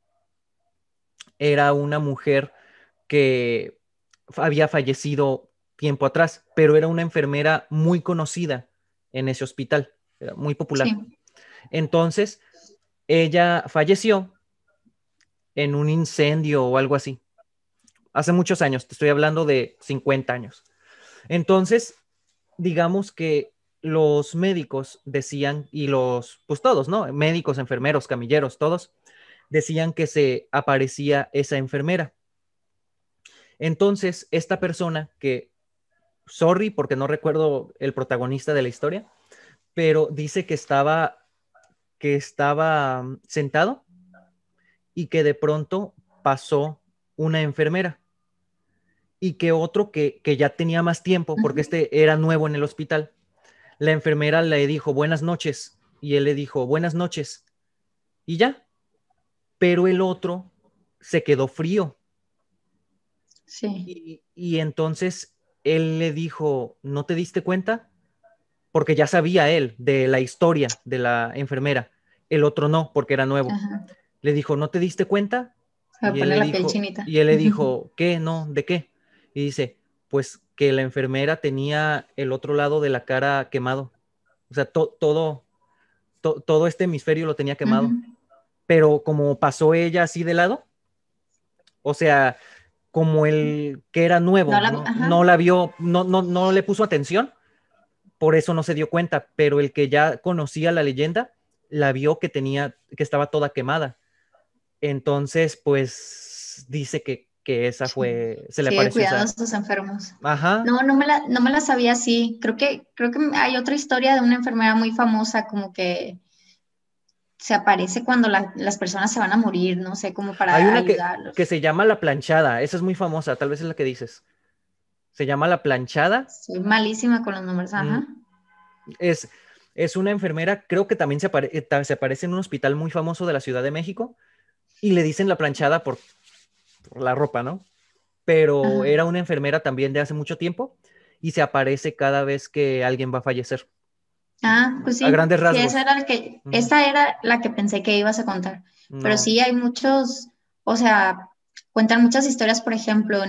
era una mujer que había fallecido tiempo atrás, pero era una enfermera muy conocida en ese hospital, era muy Sí. popular. Entonces, ella falleció en un incendio o algo así. Hace muchos años, te estoy hablando de 50 años. Entonces, digamos que los médicos decían, y pues todos, ¿no? Médicos, enfermeros, camilleros, todos, decían que se aparecía esa enfermera. Entonces, esta persona que, sorry, porque no recuerdo el protagonista de la historia, pero dice que estaba sentado y que de pronto pasó una enfermera y que otro que ya tenía más tiempo, porque Ujú. este era nuevo en el hospital, la enfermera le dijo buenas noches y él le dijo buenas noches y ya, pero el otro se quedó frío Sí. y entonces él le dijo, ¿no te diste cuenta? Porque ya sabía él de la historia de la enfermera, el otro no, porque era nuevo. Ajá. Le dijo, ¿no te diste cuenta? Se me pone la piel chinita. Y él le dijo, ¿qué? No, ¿de qué? Y dice, pues que la enfermera tenía el otro lado de la cara quemado. O sea, todo este hemisferio lo tenía quemado. Ujú. Pero como pasó ella así de lado, o sea, como el que era No nuevo, la vi. no Ajá. la vio, no le puso atención, por eso no se dio cuenta, pero el que ya conocía la leyenda, la vio que estaba toda quemada. Entonces, pues dice que esa se le Sigue apareció cuidando a esa. sus enfermos. Ajá. No, no me la sabía así. Creo que hay otra historia de una enfermera muy famosa, como que se aparece cuando las personas se van a morir, no sé, como Hay para una que ayudarlos. se llama La Planchada, esa es muy famosa, tal vez es la que dices. Se llama La Planchada. Soy malísima con los nombres, Mm, ajá. es, es una enfermera, creo que también se aparece en un hospital muy famoso de la Ciudad de México y le dicen La Planchada por la ropa, ¿no? Pero Ajá. era una enfermera también de hace mucho tiempo y se aparece cada vez que alguien va a fallecer. Ah, pues A sí, grandes sí, rasgos. Ujú. esa era la que pensé que ibas a contar. Pero No. sí hay muchos, o sea, cuentan muchas historias, por ejemplo,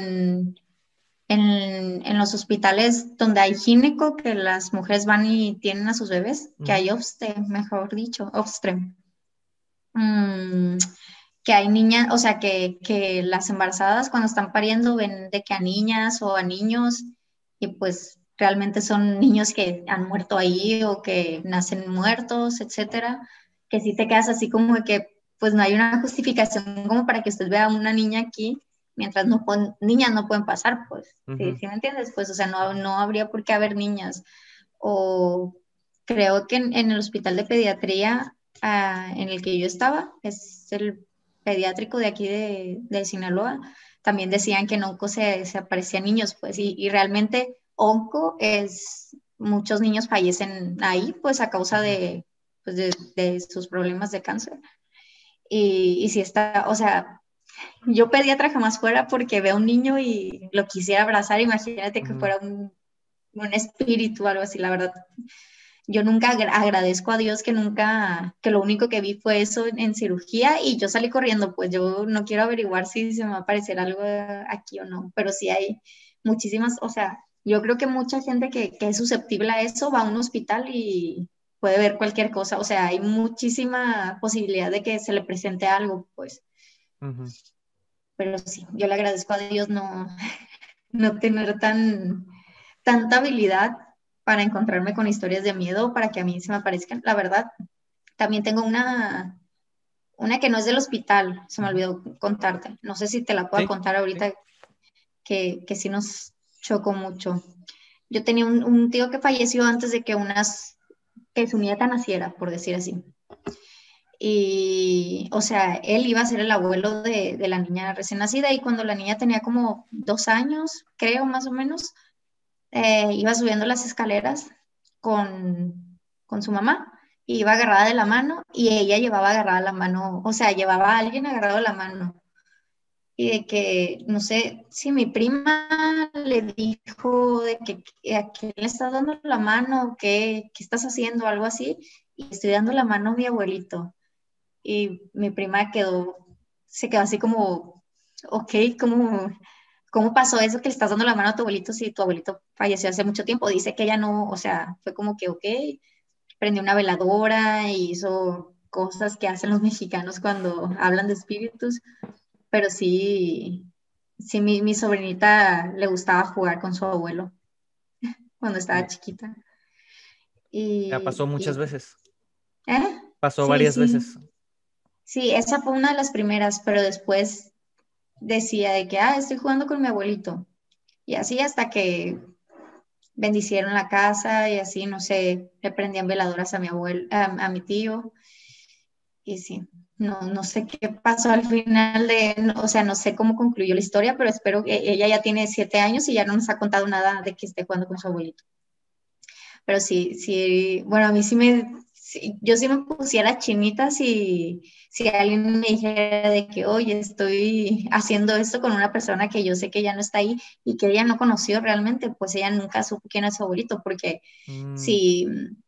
en los hospitales donde hay gineco, que las mujeres van y tienen a sus bebés, que Ujú. hay obstem, mejor dicho, obstem. Mm, que hay niñas, o sea, que las embarazadas cuando están pariendo ven de que a niñas o a niños, y pues realmente son niños que han muerto ahí o que nacen muertos, etcétera, que si te quedas así como de que pues no hay una justificación como para que usted vea a una niña aquí, mientras niñas no pueden pasar, pues, ¿sí, Ujú. sí me entiendes? Pues, o sea, no habría por qué haber niñas, o creo que en el hospital de pediatría en el que yo estaba, es el pediátrico de aquí de Sinaloa, también decían que en onco se aparecían niños, pues, y realmente onco es, muchos niños fallecen ahí, pues, a causa pues, de sus problemas de cáncer. Y si está, o sea, yo pediatra jamás fuera porque veo a un niño y lo quisiera abrazar, imagínate que fuera un espíritu o algo así, la verdad. Yo nunca agradezco a Dios que nunca, que lo único que vi fue eso en cirugía y yo salí corriendo, pues yo no quiero averiguar si se me va a aparecer algo aquí o no, pero sí hay muchísimas, o sea, yo creo que mucha gente que es susceptible a eso va a un hospital y puede ver cualquier cosa, o sea, hay muchísima posibilidad de que se le presente algo, pues, Ujú. pero sí, yo le agradezco a Dios no, no tener tanta habilidad para encontrarme con historias de miedo, para que a mí se me aparezcan. La verdad, también tengo una que no es del hospital, se me olvidó contarte. No sé si te la puedo Sí, contar sí. ahorita, que sí nos chocó mucho. Yo tenía un tío que falleció antes de que su nieta naciera, por decir así. Y, o sea, él iba a ser el abuelo de la niña recién nacida y cuando la niña tenía como 2 años, creo, más o menos, iba subiendo las escaleras con su mamá, y iba agarrada de la mano y ella llevaba agarrada la mano, o sea, llevaba a alguien agarrado de la mano. Y de que, no sé, si mi prima le dijo de que a quién le estás dando la mano, qué estás haciendo, algo así, y estoy dando la mano a mi abuelito. Y mi prima se quedó así como, ok, ¿cómo pasó eso que le estás dando la mano a tu abuelito si tu abuelito falleció hace mucho tiempo? Dice que ella no, o sea, fue como que, ok, prendió una veladora y hizo cosas que hacen los mexicanos cuando hablan de espíritus, pero sí, sí, mi sobrinita le gustaba jugar con su abuelo cuando estaba Ya, chiquita. ya pasó Y muchas veces. ¿eh? Pasó Sí, varias sí, veces. sí, esa fue una de las primeras, pero después decía de que, estoy jugando con mi abuelito. Y así hasta que bendicieron la casa y así, no sé, le prendían veladoras a mi abuelo, a mi tío. Y sí, no sé qué pasó al final o sea, no sé cómo concluyó la historia, pero espero que ella ya tiene 7 años y ya no nos ha contado nada de que esté jugando con su abuelito. Pero sí, sí, bueno, a mí yo sí me pusiera chinita si alguien me dijera de que, oye, estoy haciendo esto con una persona que yo sé que ya no está ahí y que ella no conoció realmente, pues ella nunca supo quién es su abuelito, porque Mm, si,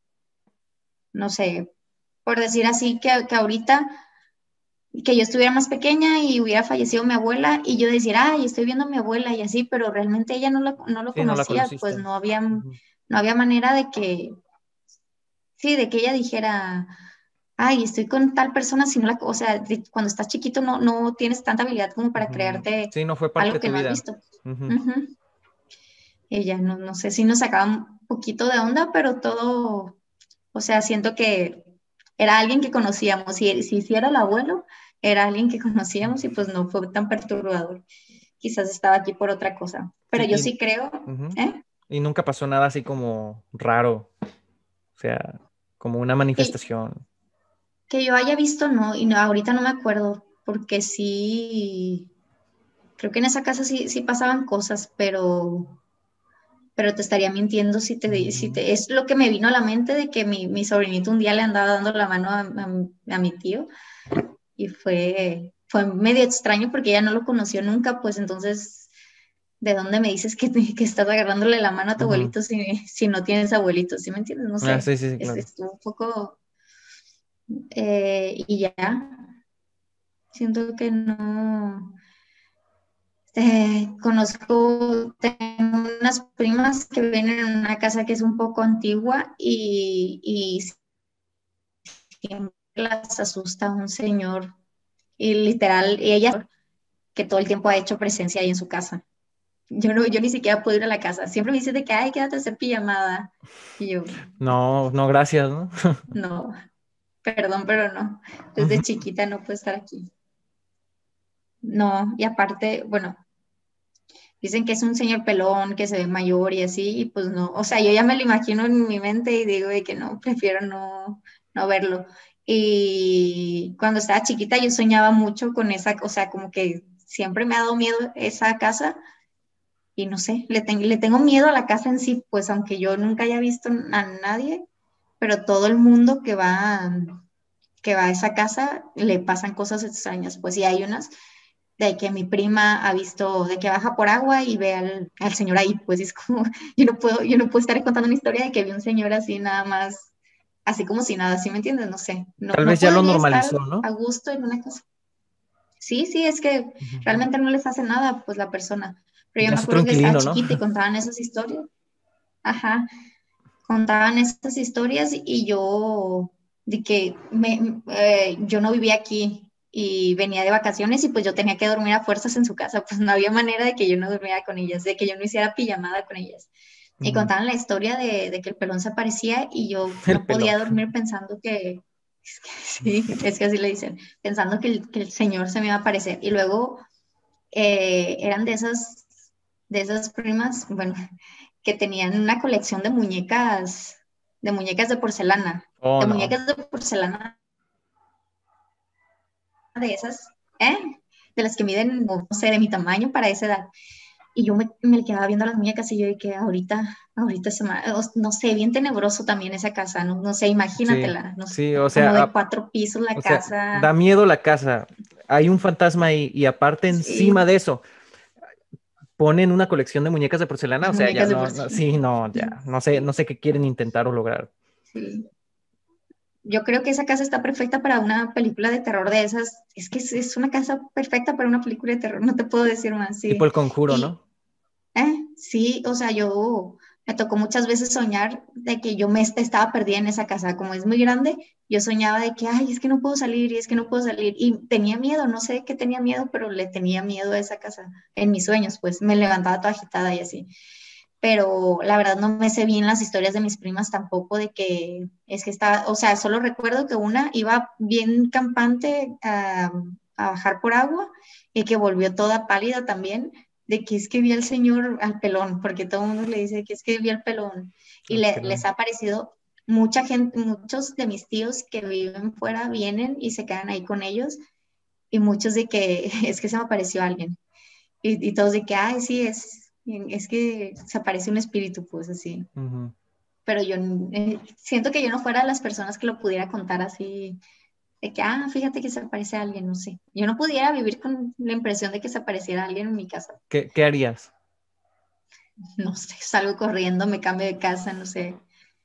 no sé, por decir así, que ahorita, que yo estuviera más pequeña y hubiera fallecido mi abuela y yo decía, ay, estoy viendo a mi abuela y así, pero realmente ella no lo sí, no la conocía, pues conociste. Ujú. no había manera de que sí, de que ella dijera, ay, estoy con tal persona, si no o sea, cuando estás chiquito no tienes tanta habilidad como para Ujú. crearte Sí, no fue parte algo de que tu no has vida. visto. Ujú. Ujú. Ella, no sé si nos sacaba un poquito de onda, pero todo, o sea, siento que era alguien que conocíamos, si hiciera el abuelo, era alguien que conocíamos y pues no fue tan perturbador. Quizás estaba aquí por otra cosa, pero Sí, yo sí creo, ujú. ¿eh? Y nunca pasó nada así como raro, o sea, como una Que, manifestación. que yo haya visto, no, y no, ahorita no me acuerdo, porque sí. Creo que en esa casa sí pasaban cosas, pero te estaría mintiendo Ujú. es lo que me vino a la mente de que mi sobrinito un día le andaba dando la mano a mi tío y fue medio extraño porque ella no lo conoció nunca, pues entonces, ¿de dónde me dices que estás agarrándole la mano a tu Ujú. abuelito si no tienes abuelito? ¿Sí me entiendes? No Ah, sé, sí, sí, sí, claro. estuvo un poco, y ya, siento que no. Tengo unas primas que viven en una casa que es un poco antigua y siempre las asusta un señor y literal, ella que todo el tiempo ha hecho presencia ahí en su casa. Yo ni siquiera puedo ir a la casa. Siempre me dice de que, ay, quédate a hacer pijamada. Y yo, No, no, gracias, ¿no? no, perdón, pero no. Desde Ujú. chiquita no puedo estar aquí. No, y aparte, bueno, Dicen que es un señor pelón, que se ve mayor y así, y pues no, o sea, yo ya me lo imagino en mi mente y digo de que no, prefiero no verlo. Y cuando estaba chiquita yo soñaba mucho con esa, o sea, como que siempre me ha dado miedo esa casa y no sé, le tengo miedo a la casa en sí, pues aunque yo nunca haya visto a nadie, pero todo el mundo que va a esa casa le pasan cosas extrañas, pues y hay unas de que mi prima ha visto de que baja por agua y ve al señor ahí, pues y es como, yo no puedo estar contando una historia de que vi un señor así nada más, así como si nada, ¿sí me entiendes? No sé, Tal no vez ya lo podría estar normalizó, a ¿no? gusto en una casa. Sí, sí, es que Ujú. realmente no les hace nada, pues la persona. Pero yo Ya me es otro acuerdo que estaba inquilino, ¿no? chiquita y contaban esas historias. Ajá, contaban estas historias y yo, de que yo no vivía aquí y venía de vacaciones y pues yo tenía que dormir a fuerzas en su casa, pues no había manera de que yo no durmiera con ellas, de que yo no hiciera pijamada con ellas. Y Ujú. contaban la historia de que el pelón se aparecía y yo El no pelón. podía dormir pensando que, sí, es que así le dicen, pensando que el señor se me iba a aparecer. Y luego eran de esas primas, bueno, que tenían una colección de muñecas de porcelana, Oh, de no. muñecas de porcelana de esas, ¿eh? De las que miden, no sé, de mi tamaño para esa edad. Y yo me quedaba viendo las muñecas y yo de que ahorita no sé, bien tenebroso también esa casa, no sé, Sí, imagínatela, no sé, sí, o como sea, de 4 pisos la o sea, da casa, miedo la casa. Hay un fantasma ahí y aparte encima sí, de eso ponen una colección de muñecas de porcelana, o sea, ya muñecas de no, porcelana. sí, no, ya, no sé qué quieren intentar o lograr. Sí. Yo creo que esa casa está perfecta para una película de terror de esas. Es que es una casa perfecta para una película de terror, no te puedo decir más, Tipo sí. el conjuro, Y ¿no? sí, o sea, yo me tocó muchas veces soñar de que yo me estaba perdida en esa casa. Como es muy grande, yo soñaba de que, ay, es que no puedo salir y es que no puedo salir. Y tenía miedo, no sé de qué tenía miedo, pero le tenía miedo a esa casa. En mis sueños, pues me levantaba toda agitada y así, pero la verdad no me sé bien las historias de mis primas tampoco, de que es que estaba, o sea, solo recuerdo que una iba bien campante a bajar por agua y que volvió toda pálida también, de que es que vi al señor, al pelón, porque todo el mundo le dice que es que vi al pelón, y El pelón. les ha parecido mucha gente, muchos de mis tíos que viven fuera vienen y se quedan ahí con ellos, y muchos de que es que se me apareció alguien. Y todos de que, ay, sí, es que se aparece un espíritu, pues así. Ujú. Pero yo siento que yo no fuera de las personas que lo pudiera contar así, de que, fíjate que se aparece alguien, no sé. Yo no pudiera vivir con la impresión de que se apareciera alguien en mi casa. ¿Qué harías? No sé, salgo corriendo, me cambio de casa, no sé.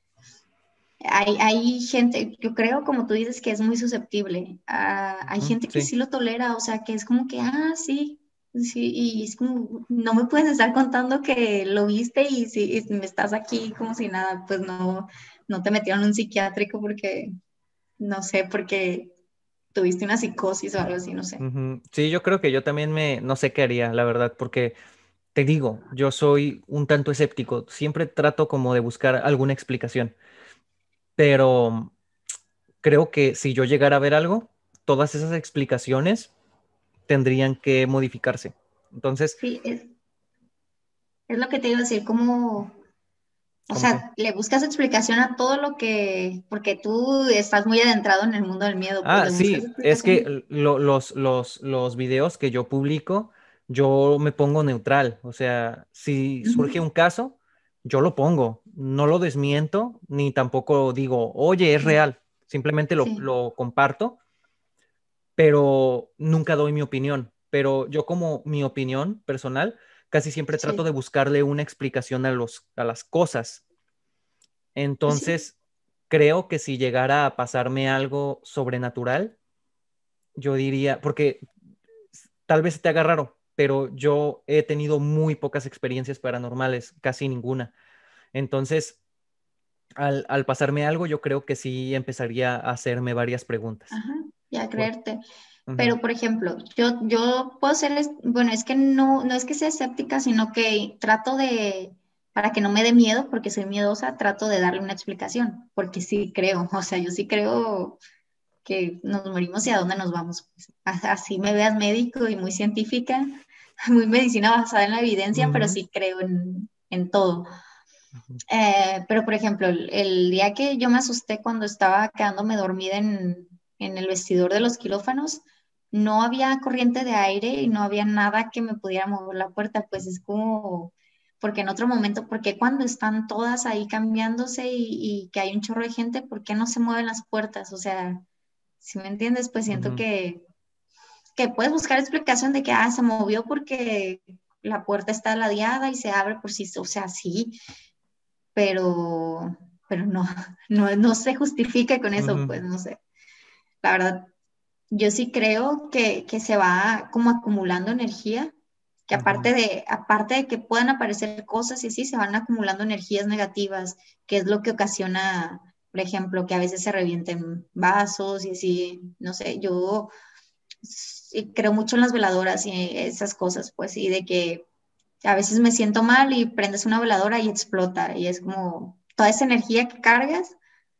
Hay gente, yo creo, como tú dices, que es muy susceptible. Hay Ujú, gente que sí. sí lo tolera, o sea, que es como que, sí, sí, y es como, no me puedes estar contando que lo viste y si me estás aquí como si nada, pues no te metieron en un psiquiátrico porque, no sé, porque tuviste una psicosis o algo así, no sé. Ujú. Sí, yo creo que yo también no sé qué haría, la verdad, porque te digo, yo soy un tanto escéptico, siempre trato como de buscar alguna explicación, pero creo que si yo llegara a ver algo, todas esas explicaciones tendrían que modificarse. Entonces, Sí, es lo que te iba a decir, como, o ¿cómo qué? sea, le buscas explicación a todo lo que, porque tú estás muy adentrado en el mundo del miedo, pues Ah, le buscas sí, es explicación. que los videos que yo publico, yo me pongo neutral. O sea, si surge Ujú. un caso, yo lo pongo. No lo desmiento, ni tampoco digo, oye, es Sí, real. Simplemente sí, lo comparto, pero nunca doy mi opinión. Pero yo como mi opinión personal, casi siempre trato de sí, buscarle una explicación a las cosas. pues sí. Entonces, creo que si llegara a pasarme algo sobrenatural, yo diría, porque tal vez te haga raro, pero yo he tenido muy pocas experiencias paranormales, casi ninguna. Entonces, al pasarme algo, yo creo que sí empezaría a hacerme varias preguntas. Ajá, ya Por- creerte. Ujú, Pero, por ejemplo, yo puedo ser, bueno, es que no es que sea escéptica, sino que trato de, para que no me dé miedo, porque soy miedosa, trato de darle una explicación, porque sí creo, o sea, yo sí creo que nos morimos y a dónde nos vamos. Pues. Así me veas médico y muy científica, muy medicina basada en la evidencia, pero Ujú, sí creo en todo. ujú, Pero, por ejemplo, el día que yo me asusté cuando estaba quedándome dormida en el vestidor de los quirófanos, no había corriente de aire y no había nada que me pudiera mover la puerta, pues es como, porque en otro momento, porque cuando están todas ahí cambiándose y que hay un chorro de gente, ¿por qué no se mueven las puertas? O sea, si me entiendes, pues siento ujú. que puedes buscar explicación de que, se movió porque la puerta está ladeada y se abre por sí, o sea, sí, pero, pero no, no se justifica con eso, Ujú, pues no sé. La verdad, yo sí creo que se va como acumulando energía, que ujú. aparte de que puedan aparecer cosas y así, se van acumulando energías negativas, que es lo que ocasiona, por ejemplo, que a veces se revienten vasos y así, no sé, yo sí creo mucho en las veladoras y esas cosas, pues, y de que a veces me siento mal y prendes una veladora y explota, y es como toda esa energía que cargas,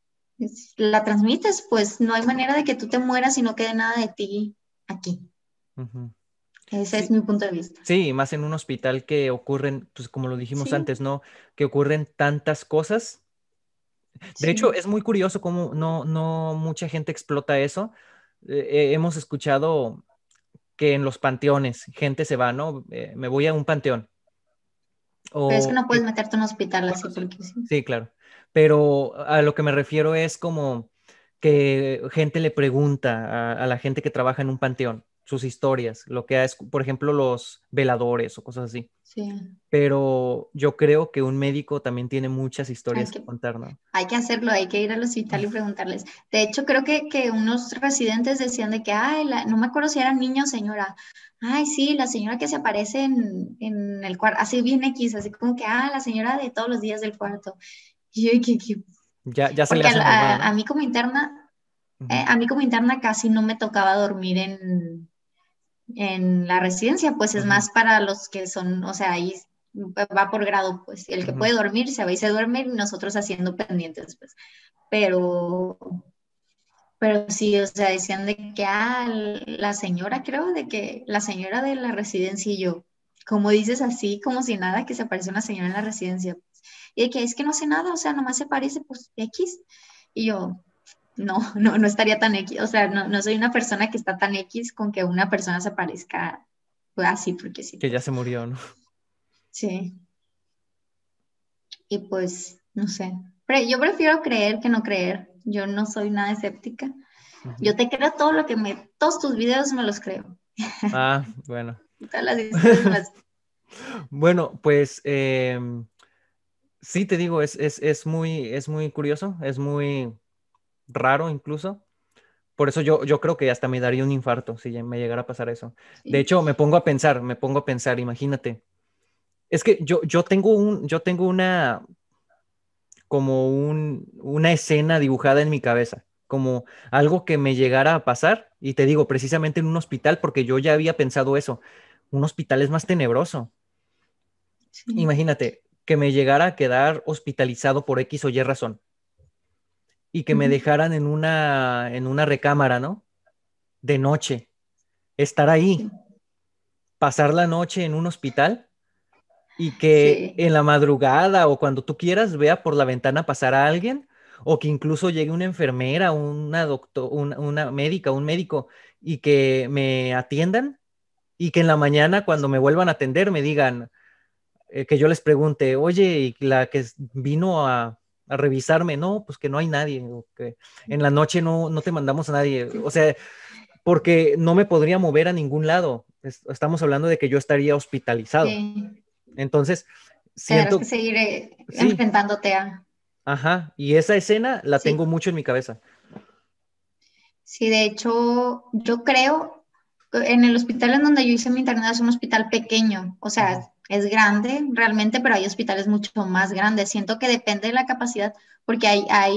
la transmites, pues no hay manera de que tú te mueras y no quede nada de ti aquí. Ujú. Ese es Sí, mi punto de vista. sí, más en un hospital que ocurren, pues como lo dijimos Sí, antes, ¿no? Que ocurren tantas cosas. De hecho, sí. es muy curioso cómo no mucha gente explota eso. Hemos escuchado que en los panteones gente se va, ¿no? Me voy a un panteón. Pero es que O no puedes que, meterte en un hospital bueno, así sí, porque sí. sí, claro. Pero a lo que me refiero es como que gente le pregunta a la gente que trabaja en un panteón sus historias, lo que es, por ejemplo, los veladores o cosas así. Sí. Pero yo creo que un médico también tiene muchas Hay historias que que, contar, ¿no? hay que hacerlo, hay que ir al hospital y preguntarles. De hecho, creo que unos residentes decían de que, no me acuerdo si era niño o señora. Ay, sí, la señora que se aparece en el cuarto, así bien X, así como que, la señora de todos los días del cuarto. Y yo, Ya se le porque hace normal, a ¿no? mí como interna, Ujú, a mí como interna casi no me tocaba dormir en la residencia, pues es ujú, más para los que son, o sea, ahí va por grado, pues el que ujú. puede dormir se va y se duerme y nosotros haciendo pendientes, pues. Pero, pero sí, o sea, decían de que, la señora, creo, de que la señora de la residencia y yo, como dices así, como si nada, que se aparece una señora en la residencia, pues. Y de que es que no sé nada, o sea, nomás se parece, pues, X. Y yo, no estaría tan X, o sea, no soy una persona que está tan X con que una persona se parezca pues, así, porque sí, Que ya pues. se murió, ¿no? Sí, y pues, no sé. Pero yo prefiero creer que no creer. Yo no soy nada escéptica. Ujú. Yo te creo todo lo que todos tus videos me los creo. Ah, bueno. Todas las historias me las. Bueno, pues sí, te digo, es muy curioso, es muy raro incluso. Por eso yo creo que hasta me daría un infarto si me llegara a pasar eso. De Sí. hecho, me pongo a pensar, imagínate. Es que yo tengo una escena dibujada en mi cabeza, como algo que me llegara a pasar, y te digo, precisamente en un hospital, porque yo ya había pensado eso, un hospital es más tenebroso. Sí. Imagínate que me llegara a quedar hospitalizado por X o Y razón y que me Ujú. dejaran en una recámara, ¿no? De noche, estar ahí, Sí. pasar la noche en un hospital y que Sí. en la madrugada o cuando tú quieras vea por la ventana pasar a alguien o que incluso llegue una enfermera, una médica, un médico y que me atiendan y que en la mañana cuando me vuelvan a atender me digan que yo les pregunte, oye, y la que vino a revisarme, no, pues que no hay nadie, o que en la noche no te mandamos a nadie, o sea, porque no me podría mover a ningún lado. Estamos hablando de que yo estaría hospitalizado. Sí. Entonces, Tendrás que siento, seguir sí, enfrentándote a. ajá, y esa escena la tengo Sí. mucho en mi cabeza. Sí, de hecho, yo creo, en el hospital en donde yo hice mi internado es un hospital pequeño, o Ujú, sea, es grande realmente, pero hay hospitales mucho más grandes. Siento que depende de la capacidad, porque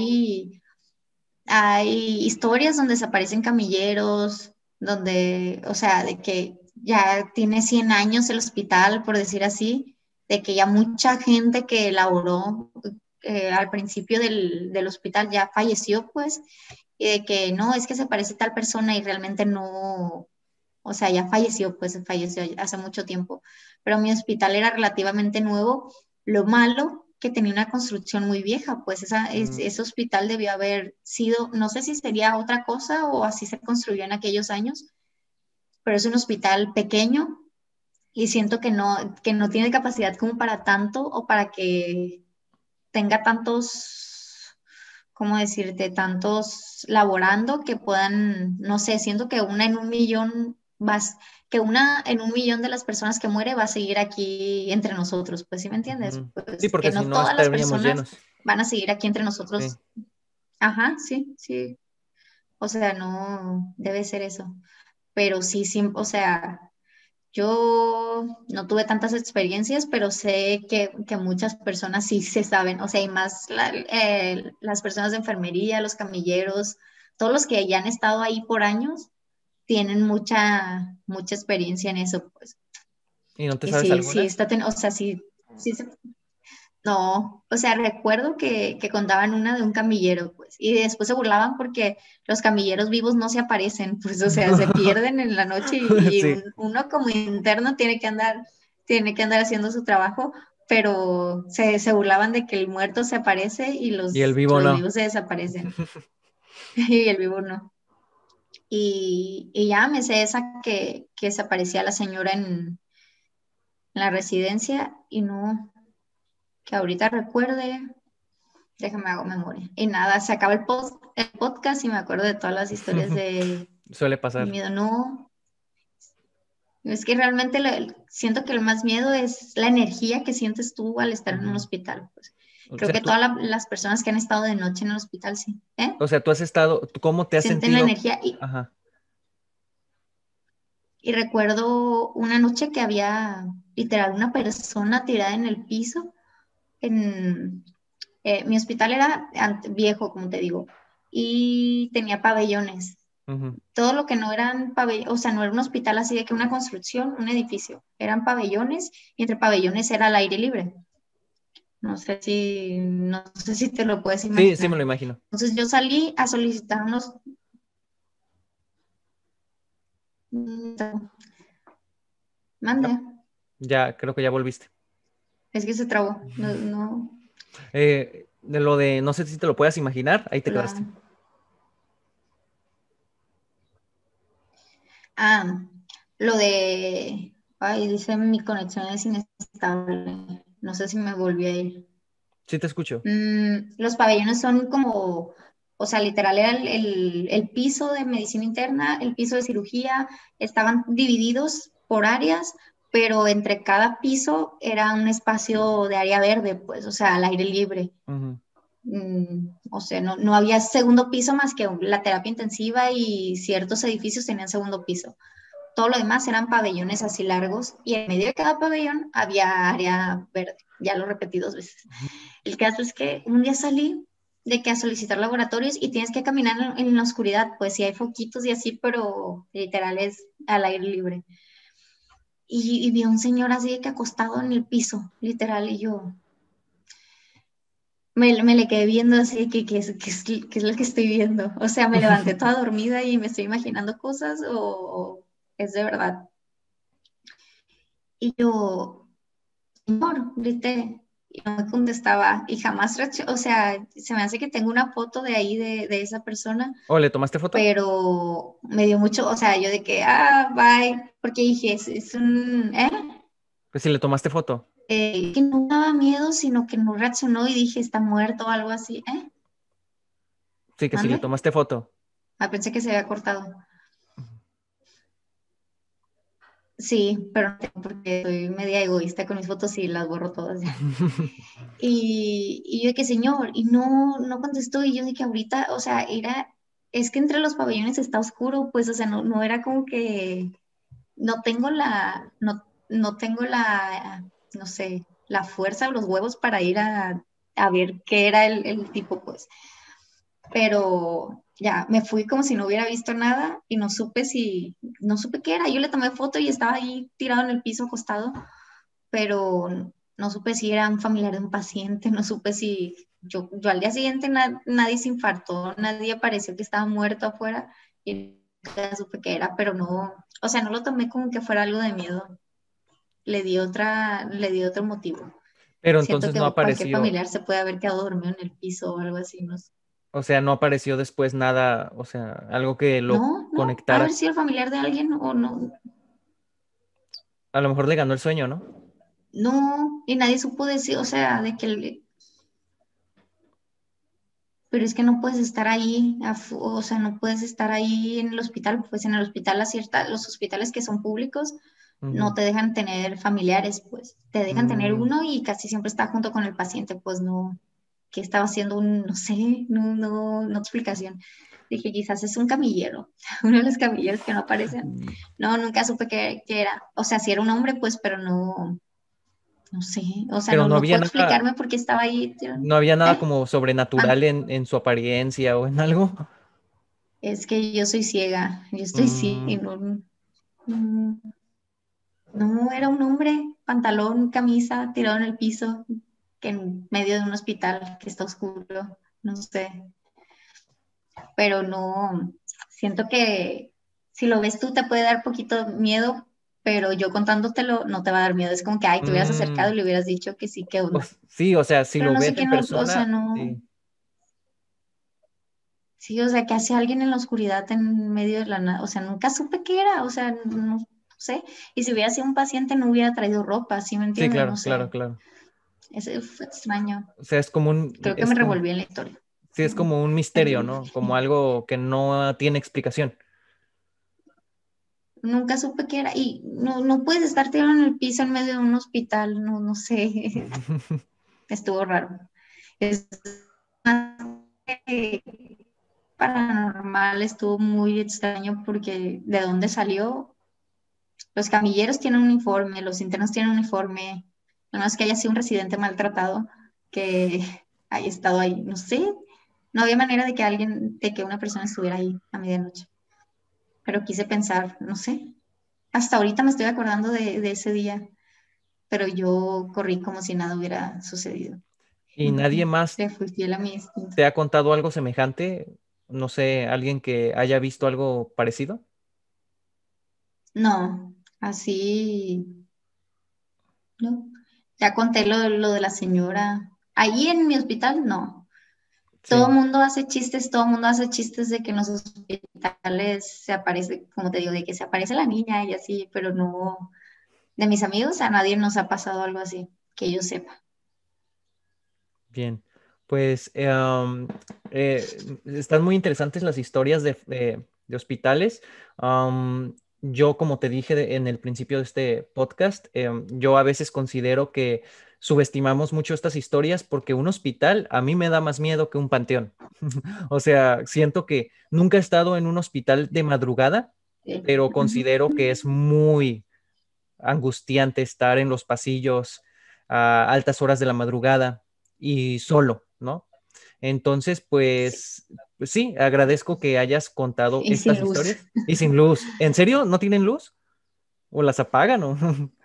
hay historias donde se aparecen camilleros, donde, o sea, de que ya tiene 100 años el hospital, por decir así, de que ya mucha gente que laboró al principio del hospital ya falleció, pues, y de que no, es que se parece tal persona y realmente no, o sea, ya falleció, pues falleció hace mucho tiempo, pero mi hospital era relativamente nuevo. Lo malo que tenía una construcción muy vieja, pues ese hospital debió haber sido, no sé si sería otra cosa o así se construyó en aquellos años, pero es un hospital pequeño y siento que no tiene capacidad como para tanto o para que tenga tantos, ¿cómo decirte? Tantos laborando que puedan, no sé, siento que una en un millón que una en un millón de las personas que muere va a seguir aquí entre nosotros, pues, ¿sí me entiendes? Ujú. Sí, Pues que porque si no no todas las estaríamos personas llenos. van a seguir aquí entre Sí. nosotros. Ajá, sí, sí. O sea, no debe ser eso. Pero sí, sí, o sea, yo no tuve tantas experiencias, pero sé que muchas personas sí se saben, o sea, y más las personas de enfermería, los camilleros, todos los que ya han estado ahí por años, tienen mucha experiencia en eso, pues. ¿Y no te Y sabes sí, sí, alguna? o sea, sí, no, o sea, recuerdo que contaban una de un camillero, pues, y después se burlaban porque los camilleros vivos no se aparecen, pues, o sea, se pierden en la noche y Sí. uno como interno tiene que andar haciendo su trabajo, pero se burlaban de que el muerto se aparece y Y el vivo los no. vivos se desaparecen, y el vivo no. Y ya me sé esa que se aparecía la señora en la residencia y no, que ahorita recuerde. Déjame hago memoria. Y nada, se acaba el podcast y me acuerdo de todas las historias Suele de pasar. miedo. No, es que realmente siento que el más miedo es la energía que sientes tú al estar en un Ujú. hospital. Pues O creo sea, que todas las personas que han estado de noche en el hospital, sí. ¿Eh? tú has estado, ¿cómo te has Sienten la sentido? energía. Ajá. Y recuerdo una noche que había literal una persona tirada en el piso. En, mi hospital era viejo, como te digo, y tenía pabellones. Ujú. Todo lo que no eran pabellones, o sea, no era un hospital así de que una construcción, un edificio, eran pabellones y entre pabellones era el aire libre. No sé si te lo puedes Sí, sí me imaginar. lo imagino. Entonces yo salí a solicitar unos, mande, Ya, ya, creo que ya volviste. es que se trabó, no, no, De lo de, no sé si te lo puedas imaginar, ahí te la, quedaste. ah, lo de, ay, dice mi conexión es inestable, no sé si me volví a ir. Sí te escucho. Los pabellones son como, o sea, literal era el piso de medicina interna, el piso de cirugía, estaban divididos por áreas, pero entre cada piso era un espacio de área verde, pues, o sea, al aire libre. Ujú. O sea, no había segundo piso más que la terapia intensiva y ciertos edificios tenían segundo piso. Todo lo demás eran pabellones así largos y en medio de cada pabellón había área verde. Ya lo repetí 2 veces. El caso es que un día salí de que a solicitar laboratorios y tienes que caminar en la oscuridad, pues sí hay foquitos y así, pero literal es al aire libre. Y vi a un señor así de que acostado en el piso, literal, y yo me le quedé viendo así de que qué es lo que estoy viendo. O sea, me levanté toda dormida y me estoy imaginando cosas o es de verdad. Y yo, señor, grité, y no me contestaba, y jamás, o sea, se me hace que tengo una foto de ahí de esa persona, ¿O le tomaste foto? pero me dio mucho, o sea, yo de que, bye, porque dije, es un, Pues si le tomaste foto. que no daba miedo, sino que no reaccionó y dije, está muerto o algo así, Sí, que si le ¿mande? tomaste foto. Pensé que se había cortado. Sí, pero no, porque soy media egoísta con mis fotos y las borro todas ya. Y yo de que, señor, y no contestó, y yo de que ahorita, o sea, es que entre los pabellones está oscuro, pues, o sea, no era como que, no tengo no sé, la fuerza o los huevos para ir a ver qué era el tipo, pues, pero ya, me fui como si no hubiera visto nada y no supe qué era, yo le tomé foto y estaba ahí tirado en el piso acostado, pero no supe si era un familiar de un paciente, no supe si yo al día siguiente nadie se infartó, nadie apareció que estaba muerto afuera y supe qué era, pero no, o sea, no lo tomé como que fuera algo de miedo. Le di otro motivo. Pero Siento entonces que no cualquier apareció, familiar se puede haber quedado dormido en el piso o algo así, no sé. o sea, no apareció después nada, o sea, algo que lo No, no, ha de haber conectara. sido el familiar de alguien o no, A lo mejor le ganó el sueño, ¿no? no, y nadie supo decir, o sea, pero es que no puedes estar ahí, o sea, no puedes estar ahí en el hospital, pues en el hospital, los hospitales que son públicos no Ujú. te dejan tener familiares, pues te dejan tener Mm, uno y casi siempre está junto con el paciente, pues no, que estaba haciendo no sé, no explicación. Dije, quizás es un camillero, uno de los camilleros que no aparecen. No, nunca supe qué era. O sea, si era un hombre, pues, pero no sé. O sea, pero no no había puedo nada, explicarme por qué estaba ahí. no había nada ¿Eh? como sobrenatural Man, en su apariencia o en algo. es que yo soy ciega, yo estoy ciega. Mm, No, no, era un hombre, pantalón, camisa, tirado en el piso, que en medio de un hospital que está oscuro, no sé. Pero no, siento que si lo ves tú te puede dar poquito miedo, pero yo contándotelo no te va a dar miedo. Es como que, ay, te hubieras acercado mm, y le hubieras dicho que sí, qué onda. sí, o sea, si Pero lo no sé ves qué en no, o sea, persona, no, sí. sí, o sea, que hace alguien en la oscuridad en medio de la nada, o sea, nunca supe qué era, o sea, no sé. Y si hubiera sido un paciente no hubiera traído ropa, ¿sí me Sí, entiendes? No claro, claro, sé, claro. ese fue extraño. O sea, es como un, Creo que me revolví en la historia. sí, es como un misterio, Terrible. ¿no? Como algo que no tiene explicación. Nunca supe qué era. Y no puedes estar tirado en el piso en medio de un hospital, no sé. Estuvo raro. Es más que paranormal, estuvo muy extraño porque de dónde salió. Los camilleros tienen un uniforme, los internos tienen un uniforme. No es que haya sido un residente maltratado que haya estado ahí. No sé. No había manera de que una persona estuviera ahí a medianoche. Pero quise pensar, no sé. Hasta ahorita me estoy acordando de ese día, pero yo corrí como si nada hubiera sucedido. ¿Y nadie más Le fui fiel a mi instinto. te ha contado algo semejante? No sé, alguien que haya visto algo parecido. No, así, no. Ya conté lo de la señora. Ahí en mi hospital, no. Todo el Sí, mundo hace chistes, todo el mundo hace chistes de que en los hospitales se aparece, como te digo, de que se aparece la niña y así, pero no, de mis amigos a nadie nos ha pasado algo así, que yo sepa. bien. Pues están muy interesantes las historias de hospitales. Yo, como te dije en el principio de este podcast, yo a veces considero que subestimamos mucho estas historias porque un hospital a mí me da más miedo que un panteón. O sea, siento que nunca he estado en un hospital de madrugada, pero Ujú. considero que es muy angustiante estar en los pasillos a altas horas de la madrugada y solo, ¿no? Entonces, pues sí, agradezco que hayas contado Y estas sin luz. historias y sin luz. ¿En serio? ¿No tienen luz? ¿O las apagan? ¿O?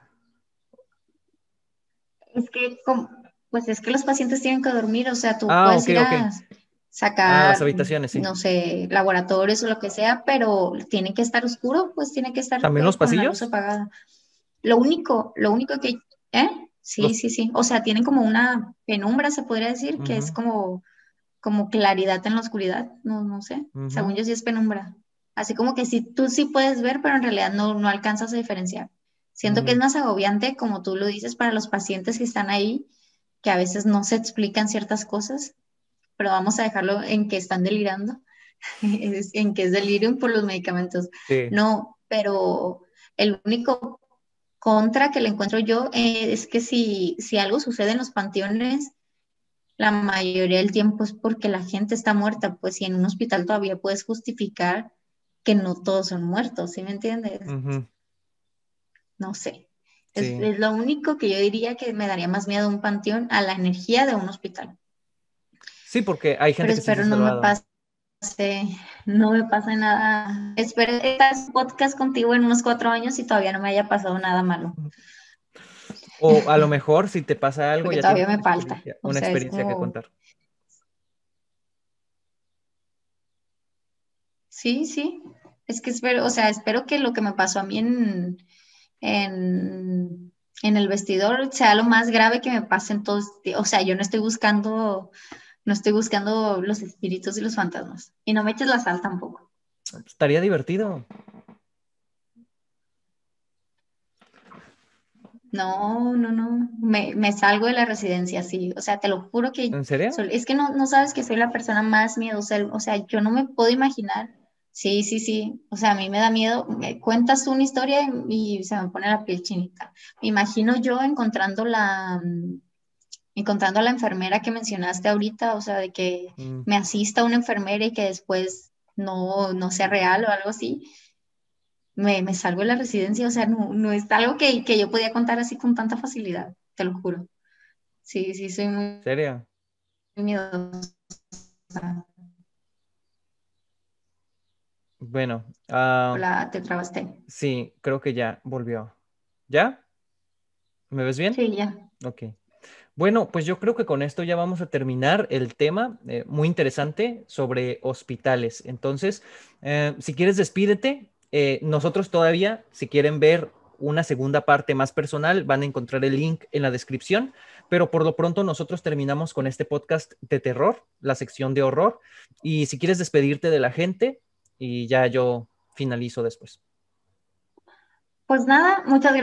Es que, pues es que los pacientes tienen que dormir, o sea, tú Ah, puedes ok, ir ok. a Ah, las sacar, habitaciones, sí. no sé, laboratorios o lo que sea, pero tiene que estar oscuro, pues tiene que estar ¿También los con la luz pasillos? apagada. Lo único que, ¿eh? Sí, Los... sí, sí. O sea, tienen como una penumbra, se podría decir, que es Ujú, como claridad en la oscuridad. No sé. Según ujú, yo sí es penumbra. Así como que sí, tú sí puedes ver, pero en realidad no alcanzas a diferenciar. Siento que es mm, más agobiante, como tú lo dices, para los pacientes que están ahí, que a veces no se explican ciertas cosas, pero vamos a dejarlo en que están delirando, en que es delirium por los medicamentos. sí. No, pero el único contra que le encuentro yo es que si algo sucede en los panteones, la mayoría del tiempo es porque la gente está muerta, pues si en un hospital todavía puedes justificar que no todos son muertos, ¿sí me entiendes? Ujú, No sé. sí. Es lo único que yo diría que me daría más miedo a un panteón, a la energía de un hospital. Sí, porque hay Pero gente que sí se ha espero no me salvado. pase, no me pase nada. Espero estar en podcast contigo en unos 4 años y todavía no me haya pasado nada malo, O a lo mejor si te pasa algo porque ya tienes todavía me falta. O una sea, es experiencia que como, contar. sí, sí, Es que espero, o sea, espero que lo que me pasó a mí en el vestidor sea lo más grave que me pase en todos, o sea, yo no estoy buscando los espíritus y los fantasmas. Y no me eches la sal tampoco. Estaría divertido. No, no, no, me salgo de la residencia, sí, o sea, te lo juro que ¿En serio? es que no sabes que soy la persona más miedosa, o sea, yo no me puedo imaginar, sí, sí, sí, o sea, a mí me da miedo, me cuentas una historia y se me pone la piel chinita, me imagino yo encontrando a la enfermera que mencionaste ahorita, o sea, de que Mm, me asista una enfermera y que después no sea real o algo así, me salgo de la residencia, o sea, no es algo que yo podía contar así con tanta facilidad, te lo juro. Sí, sí, soy ¿en muy serio? miedosa. Bueno, Hola, te trabaste. sí, creo que ya volvió. ¿Ya? ¿Me ves bien? Sí, ya. Ok. Bueno, pues yo creo que con esto ya vamos a terminar el tema muy interesante sobre hospitales. Entonces, si quieres, despídete. Nosotros todavía, si quieren ver una segunda parte más personal, van a encontrar el link en la descripción, pero por lo pronto nosotros terminamos con este podcast de terror, la sección de horror, y si quieres despedirte de la gente, y ya yo finalizo después. Pues nada,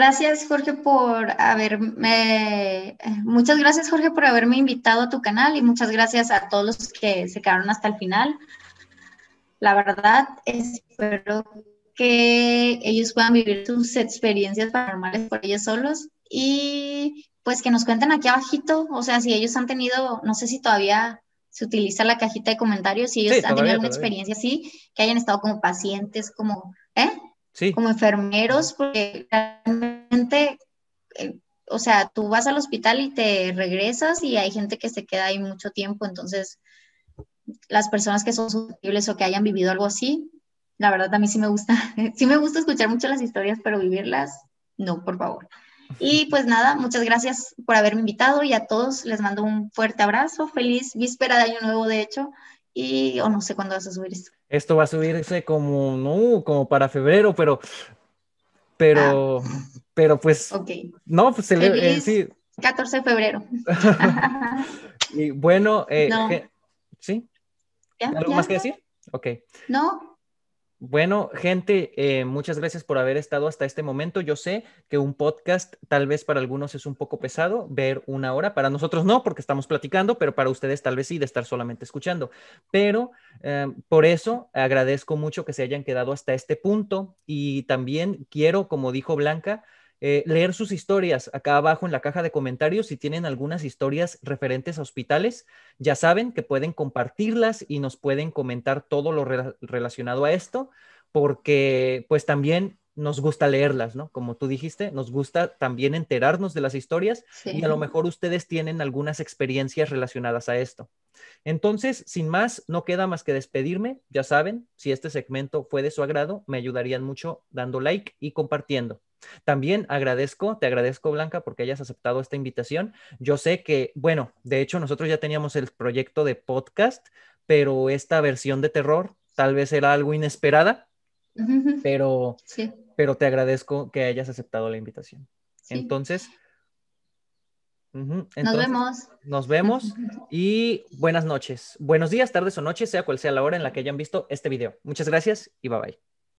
muchas gracias Jorge por haberme invitado a tu canal y muchas gracias a todos los que se quedaron hasta el final. La verdad, espero que ellos puedan vivir sus experiencias paranormales por ellos solos y pues que nos cuenten aquí abajito, o sea, si ellos han tenido, no sé si todavía se utiliza la cajita de comentarios, si Sí, ellos han tenido todavía, alguna todavía. experiencia así, que hayan estado como pacientes, Sí. como enfermeros, porque realmente, eh, o sea, tú vas al hospital y te regresas y hay gente que se queda ahí mucho tiempo, entonces las personas que son susceptibles o que hayan vivido algo así, la verdad a mí sí me gusta, sí me gusta escuchar mucho las historias, pero vivirlas, no, por favor. Y pues nada, muchas gracias por haberme invitado y a todos les mando un fuerte abrazo, feliz víspera de Año Nuevo, de hecho, y o no sé cuándo vas a subir esto. Esto va a subirse como, no, como para febrero, Ah, pero, pero pues, ok. no, pues Feliz sí. 14 de febrero. Y bueno, No, ¿sí? ya, ¿Algo más ya, que ya. decir? Ok. No, Bueno, gente, muchas gracias por haber estado hasta este momento. Yo sé que un podcast tal vez para algunos es un poco pesado ver una hora, para nosotros no, porque estamos platicando, pero para ustedes tal vez sí, de estar solamente escuchando. Pero por eso agradezco mucho que se hayan quedado hasta este punto y también quiero, como dijo Blanca, leer sus historias acá abajo en la caja de comentarios si tienen algunas historias referentes a hospitales. Ya saben que pueden compartirlas y nos pueden comentar todo lo relacionado a esto porque pues también nos gusta leerlas, ¿no? Como tú dijiste, nos gusta también enterarnos de las historias y a lo sí. mejor ustedes tienen algunas experiencias relacionadas a esto. Entonces, sin más, no queda más que despedirme. Ya saben, si este segmento fue de su agrado, me ayudarían mucho dando like y compartiendo. También te agradezco Blanca porque hayas aceptado esta invitación. Yo sé que, bueno, de hecho nosotros ya teníamos el proyecto de podcast, pero esta versión de terror tal vez era algo inesperada, pero, Sí, pero te agradezco que hayas aceptado la invitación. sí. Entonces, Nos entonces, vemos. nos vemos y buenas noches. Buenos días, tardes o noches, sea cual sea la hora en la que hayan visto este video. Muchas gracias y bye bye.